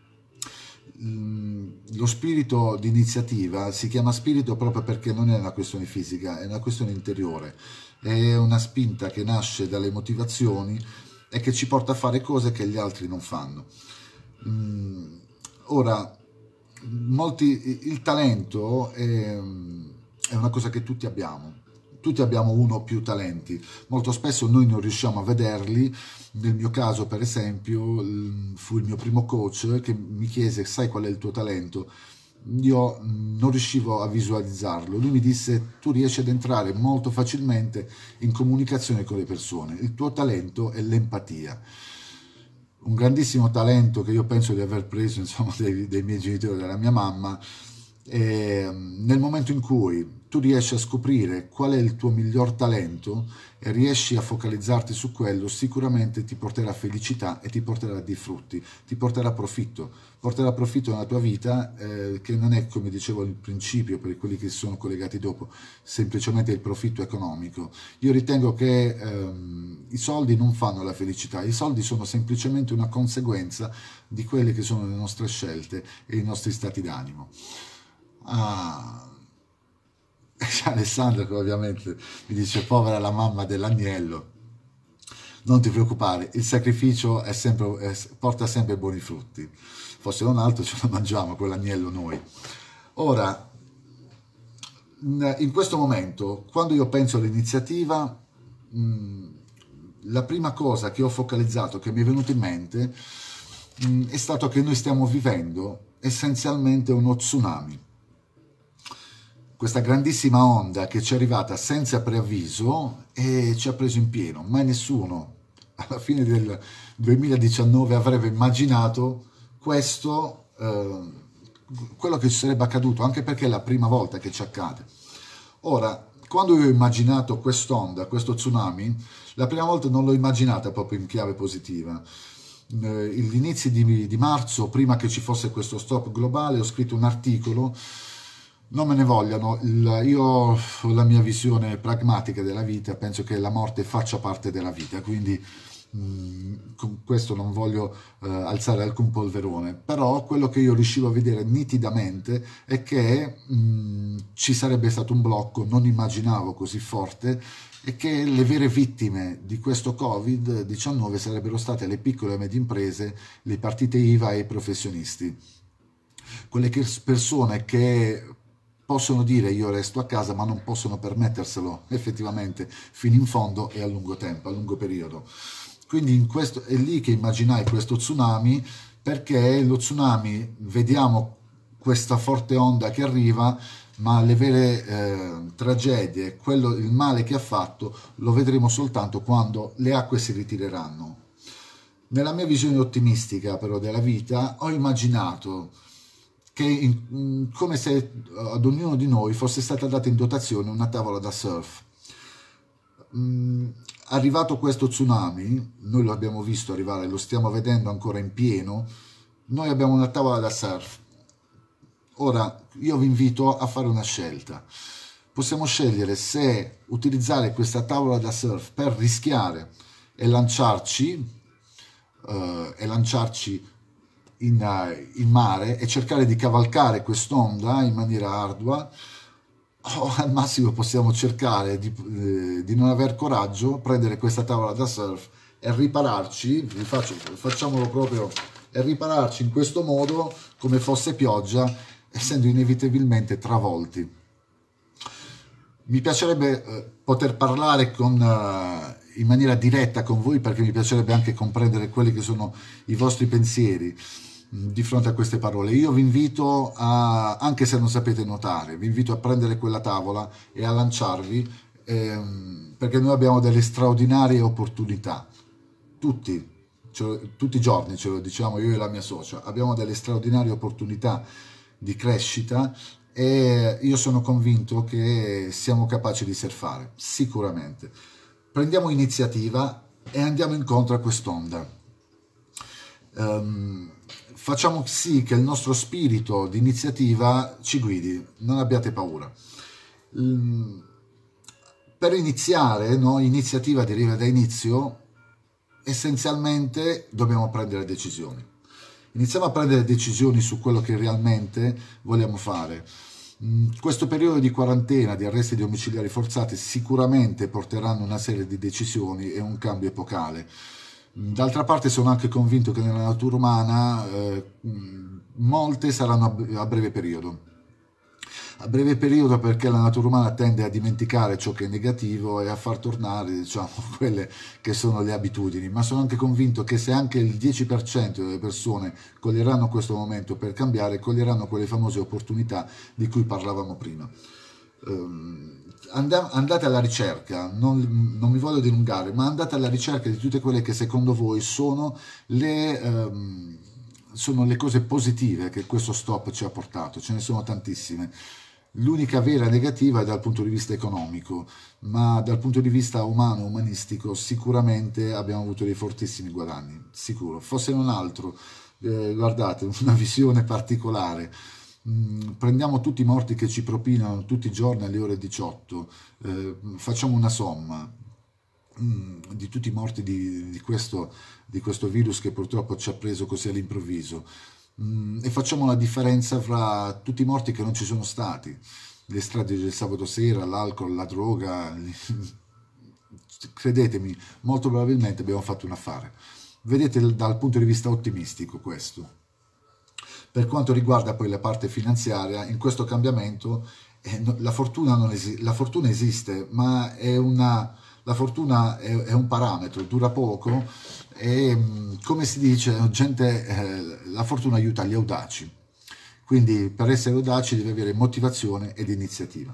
Lo spirito di iniziativa si chiama spirito proprio perché non è una questione fisica, è una questione interiore. È una spinta che nasce dalle motivazioni e che ci porta a fare cose che gli altri non fanno. Mm, ora, molti, il talento è, è una cosa che tutti abbiamo. Tutti abbiamo uno o più talenti. Molto spesso noi non riusciamo a vederli. Nel mio caso, per esempio, fu il mio primo coach che mi chiese: sai qual è il tuo talento? Io non riuscivo a visualizzarlo. Lui mi disse: tu riesci ad entrare molto facilmente in comunicazione con le persone, il tuo talento è l'empatia. Un grandissimo talento che io penso di aver preso, insomma, dei, dei miei genitori, dalla mia mamma. E nel momento in cui tu riesci a scoprire qual è il tuo miglior talento e riesci a focalizzarti su quello, sicuramente ti porterà felicità e ti porterà dei frutti, ti porterà profitto, porterà profitto nella tua vita, eh, che non è, come dicevo al principio, per quelli che si sono collegati dopo, semplicemente il profitto economico. Io ritengo che ehm, i soldi non fanno la felicità, i soldi sono semplicemente una conseguenza di quelle che sono le nostre scelte e i nostri stati d'animo. Ah, Alessandro, che ovviamente mi dice: povera la mamma dell'agnello. Non ti preoccupare, il sacrificio è sempre, è, porta sempre buoni frutti. Fosse un altro ce lo mangiamo quell'agnello noi. Ora, in questo momento, quando io penso all'iniziativa, la prima cosa che ho focalizzato, che mi è venuta in mente, è stato che noi stiamo vivendo essenzialmente uno tsunami. Questa grandissima onda che ci è arrivata senza preavviso e ci ha preso in pieno. Mai nessuno alla fine del duemiladiciannove avrebbe immaginato questo, eh, quello che ci sarebbe accaduto, anche perché è la prima volta che ci accade. Ora, quando io ho immaginato quest'onda, questo tsunami, la prima volta non l'ho immaginata proprio in chiave positiva. Eh, gli inizi di, di marzo, prima che ci fosse questo stop globale, ho scritto un articolo non me ne vogliano, il- io ho la mia visione pragmatica della vita, penso che la morte faccia parte della vita, quindi mh, con questo non voglio eh, alzare alcun polverone, però quello che io riuscivo a vedere nitidamente è che mh, ci sarebbe stato un blocco, non immaginavo così forte, e che le vere vittime di questo covid diciannove sarebbero state le piccole e medie imprese, le partite I V A e i professionisti, quelle che- persone che possono dire io resto a casa ma non possono permetterselo effettivamente fino in fondo e a lungo tempo, a lungo periodo. Quindi in questo, è lì che immaginai questo tsunami, perché lo tsunami, vediamo questa forte onda che arriva, ma le vere eh, tragedie, quello, il male che ha fatto, lo vedremo soltanto quando le acque si ritireranno. Nella mia visione ottimistica però della vita ho immaginato che in- come se ad ognuno di noi fosse stata data in dotazione una tavola da surf. Mm, Arrivato questo tsunami, noi lo abbiamo visto arrivare, lo stiamo vedendo ancora in pieno, noi abbiamo una tavola da surf. Ora io vi invito a fare una scelta. Possiamo scegliere se utilizzare questa tavola da surf per rischiare e lanciarci, eh, e lanciarci in, eh, in mare e cercare di cavalcare quest'onda in maniera ardua, o al massimo possiamo cercare di, eh, di non aver coraggio, prendere questa tavola da surf e ripararci, vi faccio, facciamolo proprio, e ripararci in questo modo come fosse pioggia, essendo inevitabilmente travolti. Mi piacerebbe eh, poter parlare con, eh, in maniera diretta con voi, perché mi piacerebbe anche comprendere quelli che sono i vostri pensieri mh, di fronte a queste parole. Io vi invito a, anche se non sapete nuotare, vi invito a prendere quella tavola e a lanciarvi, ehm, perché noi abbiamo delle straordinarie opportunità. Tutti, ce lo- tutti i giorni ce lo diciamo io e la mia socia, abbiamo delle straordinarie opportunità di crescita, e io sono convinto che siamo capaci di surfare, sicuramente. Prendiamo iniziativa e andiamo incontro a quest'onda. Ehm, Facciamo sì che il nostro spirito di iniziativa ci guidi, non abbiate paura. Mm, Per iniziare, no, iniziativa deriva da inizio, essenzialmente dobbiamo prendere decisioni. Iniziamo a prendere decisioni su quello che realmente vogliamo fare. Mm, Questo periodo di quarantena, di arresti domiciliari forzati, sicuramente porteranno una serie di decisioni e un cambio epocale. Mm, D'altra parte sono anche convinto che nella natura umana eh, mm, molte saranno a a breve periodo. A breve periodo, perché la natura umana tende a dimenticare ciò che è negativo e a far tornare, diciamo, quelle che sono le abitudini, ma sono anche convinto che se anche il dieci per cento delle persone coglieranno questo momento per cambiare, coglieranno quelle famose opportunità di cui parlavamo prima. Ehm, andate alla ricerca, non, non mi voglio dilungare, ma andate alla ricerca di tutte quelle che secondo voi sono le, ehm, sono le cose positive che questo stop ci ha portato. Ce ne sono tantissime. L'unica vera negativa è dal punto di vista economico, ma dal punto di vista umano, umanistico, sicuramente abbiamo avuto dei fortissimi guadagni, sicuro. Fosse non altro, eh, guardate, una visione particolare. Mm, prendiamo tutti i morti che ci propinano tutti i giorni alle ore diciotto, eh, facciamo una somma mm, di tutti i morti di, di questo, di questo virus che purtroppo ci ha preso così all'improvviso. Mm, e facciamo la differenza fra tutti i morti che non ci sono stati, le strade del sabato sera, l'alcol, la droga. Credetemi, molto probabilmente abbiamo fatto un affare. Vedete dal punto di vista ottimistico questo. Per quanto riguarda poi la parte finanziaria, in questo cambiamento eh, no- la fortuna, non esi- la fortuna esiste, ma è una, la fortuna è, è un parametro, dura poco e, mh, come si dice, gente, eh, la fortuna aiuta gli audaci. Quindi per essere audaci devi avere motivazione ed iniziativa.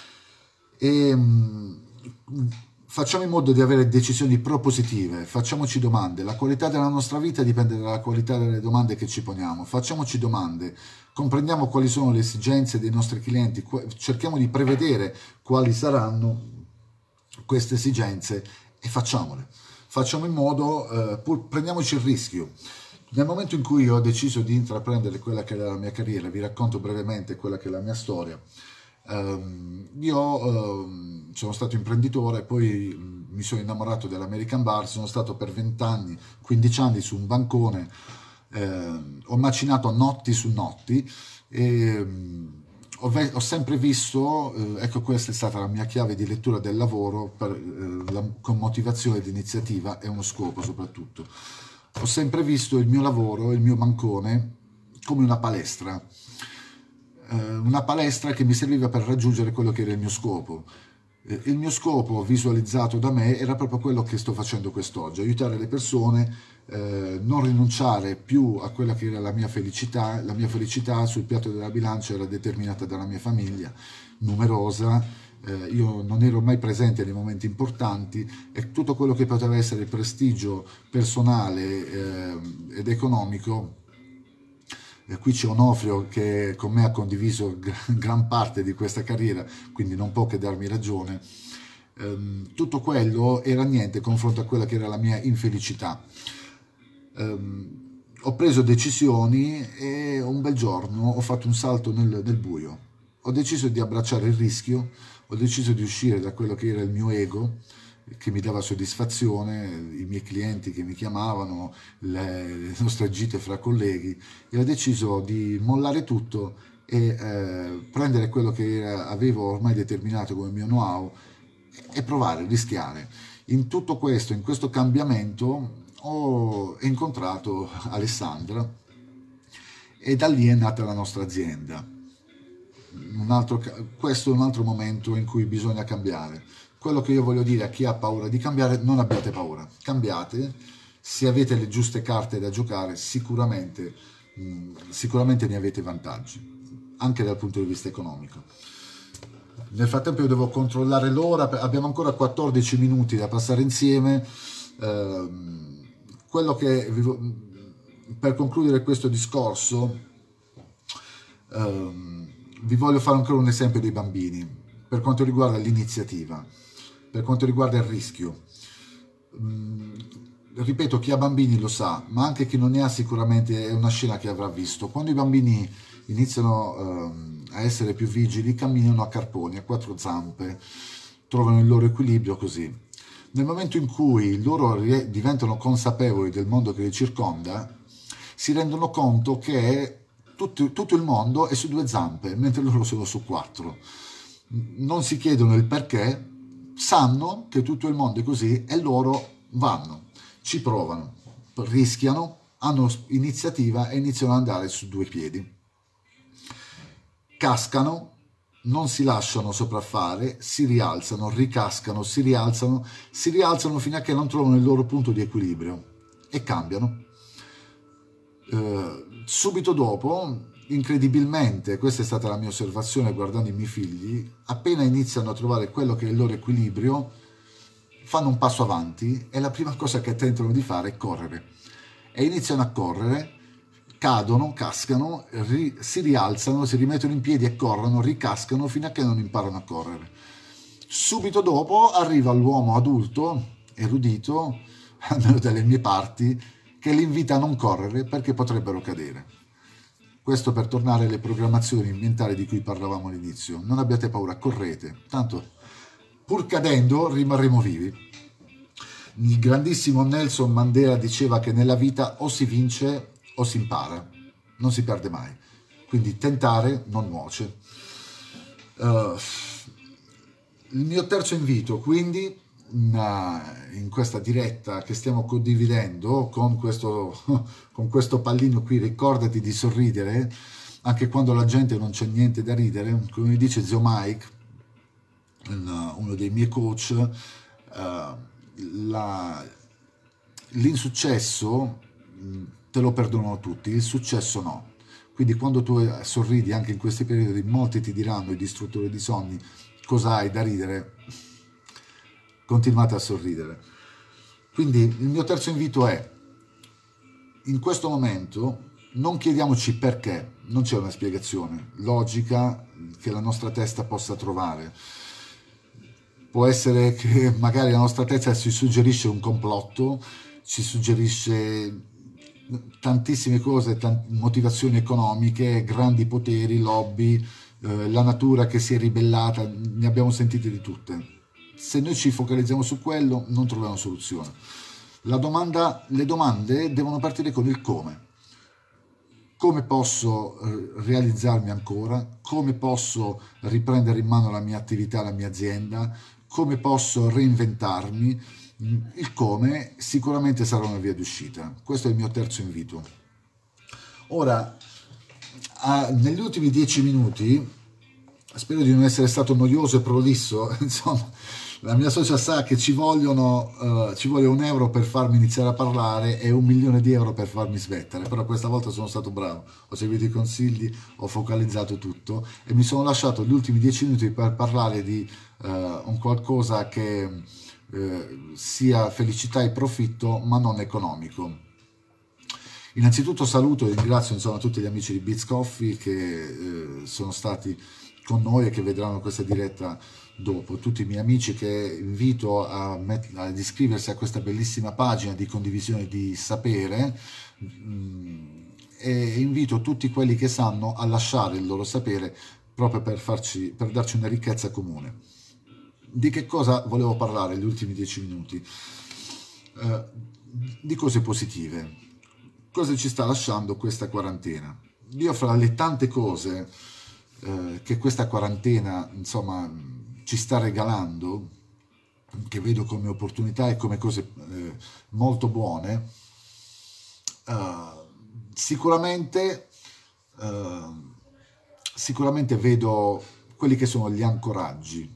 E, mh, facciamo in modo di avere decisioni propositive, facciamoci domande. La qualità della nostra vita dipende dalla qualità delle domande che ci poniamo. Facciamoci domande, comprendiamo quali sono le esigenze dei nostri clienti, cerchiamo di prevedere quali saranno queste esigenze e facciamole. Facciamo in modo, eh, pur, prendiamoci il rischio. Nel momento in cui ho deciso di intraprendere quella che era la mia carriera, vi racconto brevemente quella che è la mia storia. Um, io um, sono stato imprenditore, poi um, mi sono innamorato dell'American Bar, sono stato per venti anni, quindici anni su un bancone, eh, ho macinato notti su notti e um, ho, ho sempre visto, eh, ecco questa è stata la mia chiave di lettura del lavoro, per, eh, la, con motivazione di iniziativa e uno scopo soprattutto. Ho sempre visto il mio lavoro, il mio bancone, come una palestra. Una palestra che mi serviva per raggiungere quello che era il mio scopo. Il mio scopo visualizzato da me era proprio quello che sto facendo quest'oggi, aiutare le persone, eh, non rinunciare più a quella che era la mia felicità. La mia felicità sul piatto della bilancia era determinata dalla mia famiglia, numerosa, eh, io non ero mai presente nei momenti importanti e tutto quello che poteva essere il prestigio personale eh, ed economico. E qui c'è Onofrio che con me ha condiviso gran parte di questa carriera, quindi non può che darmi ragione. Ehm, tutto quello era niente confronto a quella che era la mia infelicità. Ehm, ho preso decisioni e un bel giorno ho fatto un salto nel, nel buio. Ho deciso di abbracciare il rischio, ho deciso di uscire da quello che era il mio ego, che mi dava soddisfazione, i miei clienti che mi chiamavano, le, le nostre gite fra colleghi, e ho deciso di mollare tutto e eh, prendere quello che era, avevo ormai determinato come mio know-how e provare, rischiare. In tutto questo, in questo cambiamento, ho incontrato Alessandra e da lì è nata la nostra azienda. Un altro, questo è un altro momento in cui bisogna cambiare. Quello che io voglio dire a chi ha paura di cambiare: non abbiate paura, cambiate, se avete le giuste carte da giocare sicuramente, mh, sicuramente ne avete vantaggi, anche dal punto di vista economico. Nel frattempo io devo controllare l'ora, abbiamo ancora quattordici minuti da passare insieme. Eh, quello che, per concludere questo discorso, eh, vi voglio fare ancora un esempio dei bambini, per quanto riguarda l'iniziativa. Per quanto riguarda il rischio, mm, ripeto, chi ha bambini lo sa, ma anche chi non ne ha sicuramente è una scena che avrà visto. Quando i bambini iniziano ehm, a essere più vigili, camminano a carponi, a quattro zampe, trovano il loro equilibrio così. Nel momento in cui loro diventano consapevoli del mondo che li circonda, si rendono conto che tutto, tutto il mondo è su due zampe, mentre loro sono su quattro. Non si chiedono il perché, sanno che tutto il mondo è così e loro vanno, ci provano, rischiano, hanno iniziativa e iniziano ad andare su due piedi. Cascano, non si lasciano sopraffare, si rialzano, ricascano, si rialzano, si rialzano fino a che non trovano il loro punto di equilibrio e cambiano. Eh, subito dopo, incredibilmente, questa è stata la mia osservazione guardando i miei figli, appena iniziano a trovare quello che è il loro equilibrio, fanno un passo avanti e la prima cosa che tentano di fare è correre. E iniziano a correre, cadono, cascano, ri, si rialzano, si rimettono in piedi e corrono, ricascano fino a che non imparano a correre. Subito dopo arriva l'uomo adulto, erudito, almeno dalle mie parti, che li invita a non correre perché potrebbero cadere. Questo per tornare alle programmazioni mentali di cui parlavamo all'inizio. Non abbiate paura, correte, tanto pur cadendo rimarremo vivi. Il grandissimo Nelson Mandela diceva che nella vita o si vince o si impara, non si perde mai. Quindi tentare non nuoce. Uh, il mio terzo invito, quindi, in questa diretta che stiamo condividendo con questo, con questo pallino qui, ricordati di sorridere anche quando la gente non c'è niente da ridere, come mi dice zio Mike, uno dei miei coach, l'insuccesso te lo perdonano tutti, il successo no. Quindi quando tu sorridi anche in questi periodi, molti ti diranno, i distruttori di sogni, cosa hai da ridere? Continuate a sorridere. Quindi il mio terzo invito è: in questo momento non chiediamoci perché, non c'è una spiegazione logica che la nostra testa possa trovare. Può essere che magari la nostra testa ci suggerisce un complotto, ci suggerisce tantissime cose, tant- motivazioni economiche, grandi poteri, lobby, eh, la natura che si è ribellata, ne abbiamo sentite di tutte. Se noi ci focalizziamo su quello non troviamo soluzione. La domanda, le domande devono partire con il come. Come posso eh, realizzarmi ancora? Come posso riprendere in mano la mia attività, la mia azienda? Come posso reinventarmi? Il come sicuramente sarà una via d'uscita. Questo è il mio terzo invito. Ora, a, negli ultimi dieci minuti, spero di non essere stato noioso e prolisso, insomma, la mia socia sa che ci vogliono, uh, ci vuole un euro per farmi iniziare a parlare e un milione di euro per farmi smettere, però questa volta sono stato bravo, ho seguito i consigli, ho focalizzato tutto e mi sono lasciato gli ultimi dieci minuti per parlare di uh, un qualcosa che uh, sia felicità e profitto, ma non economico. Innanzitutto saluto e ringrazio insomma tutti gli amici di Beats Coffee che uh, sono stati con noi e che vedranno questa diretta dopo, tutti i miei amici che invito a met- ad iscriversi a questa bellissima pagina di condivisione di sapere, mh, e invito tutti quelli che sanno a lasciare il loro sapere proprio per, farci, per darci una ricchezza comune. Di che cosa volevo parlare gli ultimi dieci minuti? Eh, di cose positive. Cosa ci sta lasciando questa quarantena? Io fra le tante cose eh, che questa quarantena insomma ci sta regalando, che vedo come opportunità e come cose eh, molto buone, uh, sicuramente, uh, sicuramente vedo quelli che sono gli ancoraggi.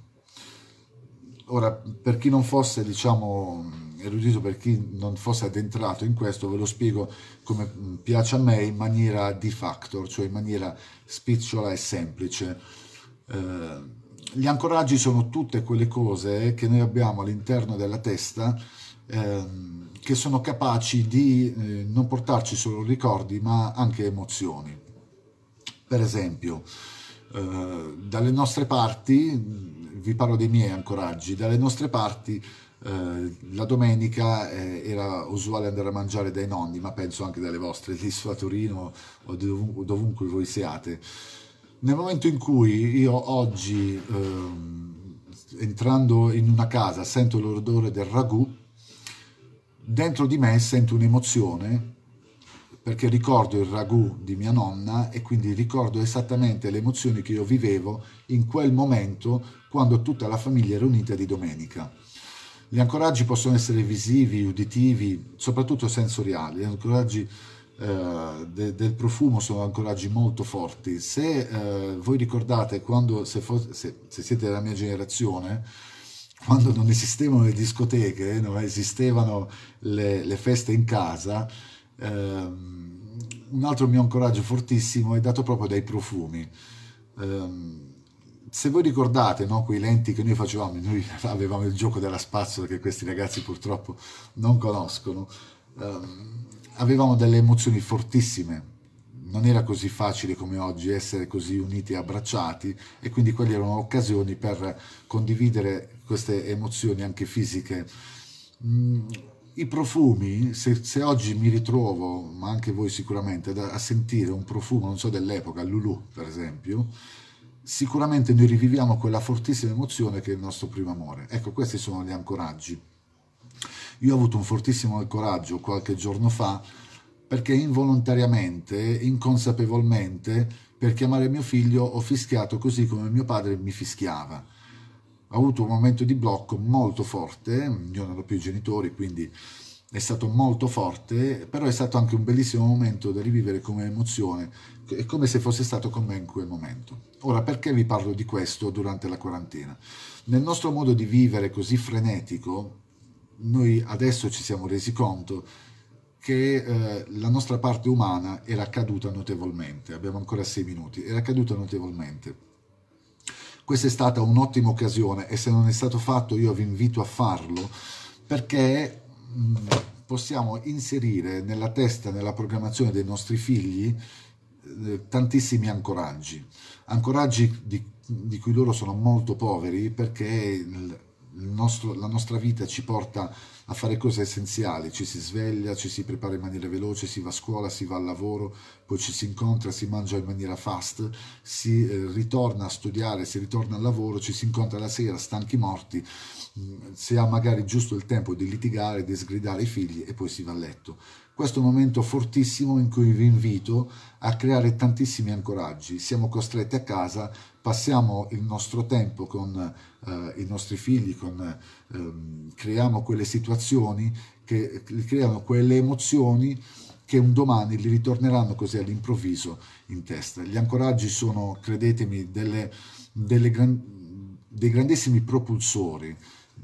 Ora, per chi non fosse, diciamo, erudito, per chi non fosse addentrato in questo, ve lo spiego come piace a me, in maniera di factor, cioè in maniera spicciola e semplice. Uh, Gli ancoraggi sono tutte quelle cose che noi abbiamo all'interno della testa ehm, che sono capaci di eh, non portarci solo ricordi ma anche emozioni. Per esempio, eh, dalle nostre parti, vi parlo dei miei ancoraggi, dalle nostre parti eh, la domenica eh, era usuale andare a mangiare dai nonni, ma penso anche dalle vostre, lì su a Torino o dovunque, dovunque voi siate. Nel momento in cui io oggi, ehm, entrando in una casa, sento l'odore del ragù, dentro di me sento un'emozione, perché ricordo il ragù di mia nonna e quindi ricordo esattamente le emozioni che io vivevo in quel momento quando tutta la famiglia era unita di domenica. Gli ancoraggi possono essere visivi, uditivi, soprattutto sensoriali. Gli ancoraggi Uh, de, del profumo sono ancoraggi molto forti. Se uh, voi ricordate quando, se, se, se siete della mia generazione, quando non esistevano le discoteche, non esistevano le, le feste in casa, uh, un altro mio ancoraggio fortissimo è dato proprio dai profumi. Uh, se voi ricordate, no, quei lenti che noi facevamo, noi avevamo il gioco della spazzola che questi ragazzi purtroppo non conoscono, uh, avevamo delle emozioni fortissime, non era così facile come oggi essere così uniti e abbracciati e quindi quelle erano occasioni per condividere queste emozioni anche fisiche. Mm, i profumi, se, se oggi mi ritrovo, ma anche voi sicuramente, a, a sentire un profumo, non so, dell'epoca, Lulu per esempio, sicuramente noi riviviamo quella fortissima emozione che è il nostro primo amore. Ecco, questi sono gli ancoraggi. Io ho avuto un fortissimo coraggio qualche giorno fa perché involontariamente, inconsapevolmente, per chiamare mio figlio ho fischiato così come mio padre mi fischiava. Ho avuto un momento di blocco molto forte, io non ho più i genitori, quindi è stato molto forte, però è stato anche un bellissimo momento da rivivere come emozione, è come se fosse stato con me in quel momento. Ora, perché vi parlo di questo durante la quarantena? Nel nostro modo di vivere così frenetico, noi adesso ci siamo resi conto che eh, la nostra parte umana era caduta notevolmente, abbiamo ancora sei minuti, era caduta notevolmente. Questa è stata un'ottima occasione e se non è stato fatto io vi invito a farlo perché mh, possiamo inserire nella testa, nella programmazione dei nostri figli eh, tantissimi ancoraggi, ancoraggi di, di cui loro sono molto poveri perché il, il nostro, la nostra vita ci porta a fare cose essenziali, ci si sveglia, ci si prepara in maniera veloce, si va a scuola, si va al lavoro, poi ci si incontra, si mangia in maniera fast, si eh, ritorna a studiare, si ritorna al lavoro, ci si incontra la sera stanchi morti, mh, si ha magari giusto il tempo di litigare, di sgridare i figli e poi si va a letto. Questo è un momento fortissimo in cui vi invito a creare tantissimi ancoraggi. Siamo costretti a casa, passiamo il nostro tempo con eh, i nostri figli, con, eh, creiamo quelle situazioni che creano quelle emozioni che un domani li ritorneranno così all'improvviso in testa. Gli ancoraggi sono, credetemi, delle, delle gran, dei grandissimi propulsori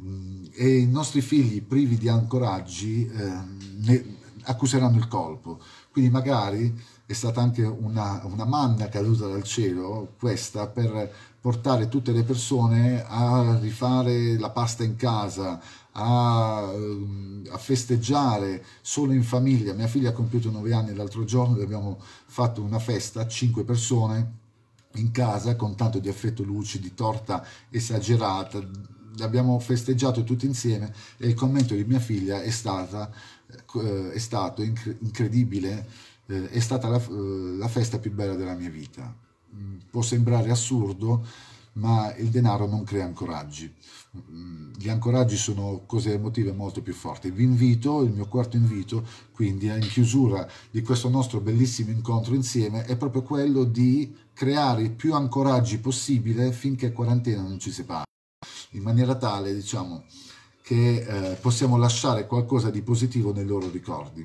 e i nostri figli privi di ancoraggi eh, ne, accuseranno il colpo, quindi magari è stata anche una, una manna caduta dal cielo questa per portare tutte le persone a rifare la pasta in casa, a, a festeggiare solo in famiglia. Mia figlia ha compiuto nove anni l'altro giorno e abbiamo fatto una festa, cinque persone in casa con tanto di effetto luci, di torta esagerata. Abbiamo festeggiato tutti insieme e il commento di mia figlia è, stata, eh, è stato incre incredibile, eh, è stata la, eh, la festa più bella della mia vita. Mm, può sembrare assurdo, ma il denaro non crea ancoraggi. Mm, gli ancoraggi sono cose emotive molto più forti. Vi invito, il mio quarto invito, quindi in chiusura di questo nostro bellissimo incontro insieme, è proprio quello di creare più ancoraggi possibile finché quarantena non ci separa, in maniera tale, diciamo, che eh, possiamo lasciare qualcosa di positivo nei loro ricordi.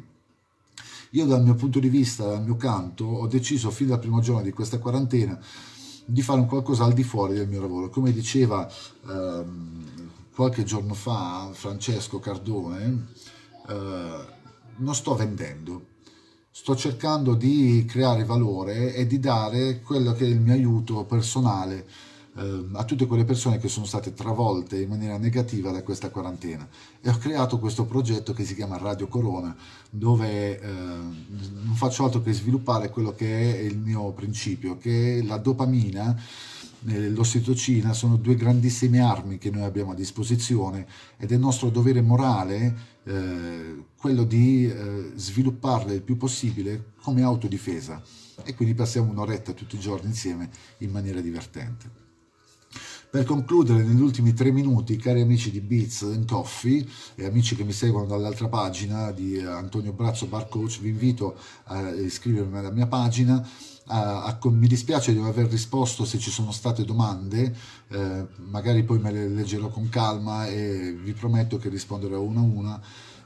Io dal mio punto di vista, dal mio canto, ho deciso fin dal primo giorno di questa quarantena di fare un qualcosa al di fuori del mio lavoro. Come diceva ehm, qualche giorno fa Francesco Cardone, eh, non sto vendendo, sto cercando di creare valore e di dare quello che è il mio aiuto personale a tutte quelle persone che sono state travolte in maniera negativa da questa quarantena, e ho creato questo progetto che si chiama Radio Corona, dove eh, non faccio altro che sviluppare quello che è il mio principio, che la dopamina e l'ossitocina sono due grandissime armi che noi abbiamo a disposizione ed è nostro dovere morale eh, quello di eh, svilupparle il più possibile come autodifesa, e quindi passiamo un'oretta tutti i giorni insieme in maniera divertente. Per concludere, negli ultimi tre minuti, cari amici di Beats and Coffee e amici che mi seguono dall'altra pagina di Antonio Brazzo Bar Coach, vi invito a iscrivervi alla mia pagina. A, a, mi dispiace di non aver risposto se ci sono state domande, eh, magari poi me le leggerò con calma e vi prometto che risponderò una a una.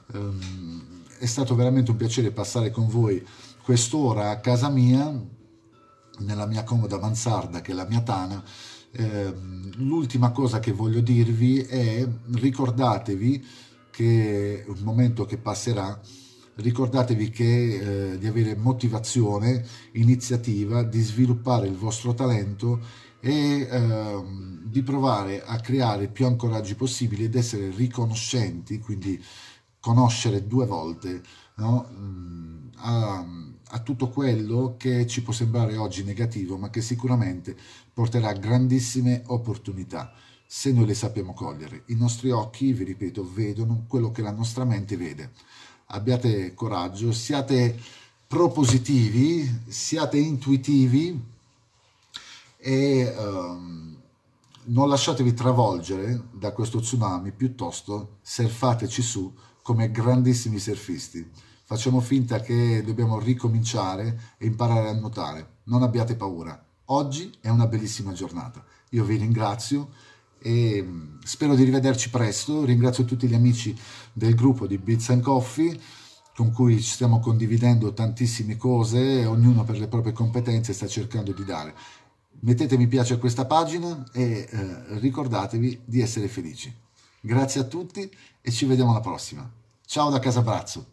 Um, è stato veramente un piacere passare con voi quest'ora a casa mia, nella mia comoda mansarda che è la mia tana. Eh, l'ultima cosa che voglio dirvi è: ricordatevi che è un momento che passerà, ricordatevi che, eh, di avere motivazione, iniziativa, di sviluppare il vostro talento e eh, di provare a creare più ancoraggi possibili ed essere riconoscenti, quindi conoscere due volte, no? a, a tutto quello che ci può sembrare oggi negativo, ma che sicuramente porterà grandissime opportunità se noi le sappiamo cogliere. I nostri occhi, vi ripeto, vedono quello che la nostra mente vede. Abbiate coraggio, siate propositivi, siate intuitivi e um, non lasciatevi travolgere da questo tsunami, piuttosto surfateci su come grandissimi surfisti. Facciamo finta che dobbiamo ricominciare e imparare a nuotare. Non abbiate paura. Oggi è una bellissima giornata. Io vi ringrazio e spero di rivederci presto. Ringrazio tutti gli amici del gruppo di Beats and Coffee con cui ci stiamo condividendo tantissime cose e ognuno per le proprie competenze sta cercando di dare. Mettete mi piace a questa pagina e eh, ricordatevi di essere felici. Grazie a tutti e ci vediamo alla prossima. Ciao da Casa Brazzo.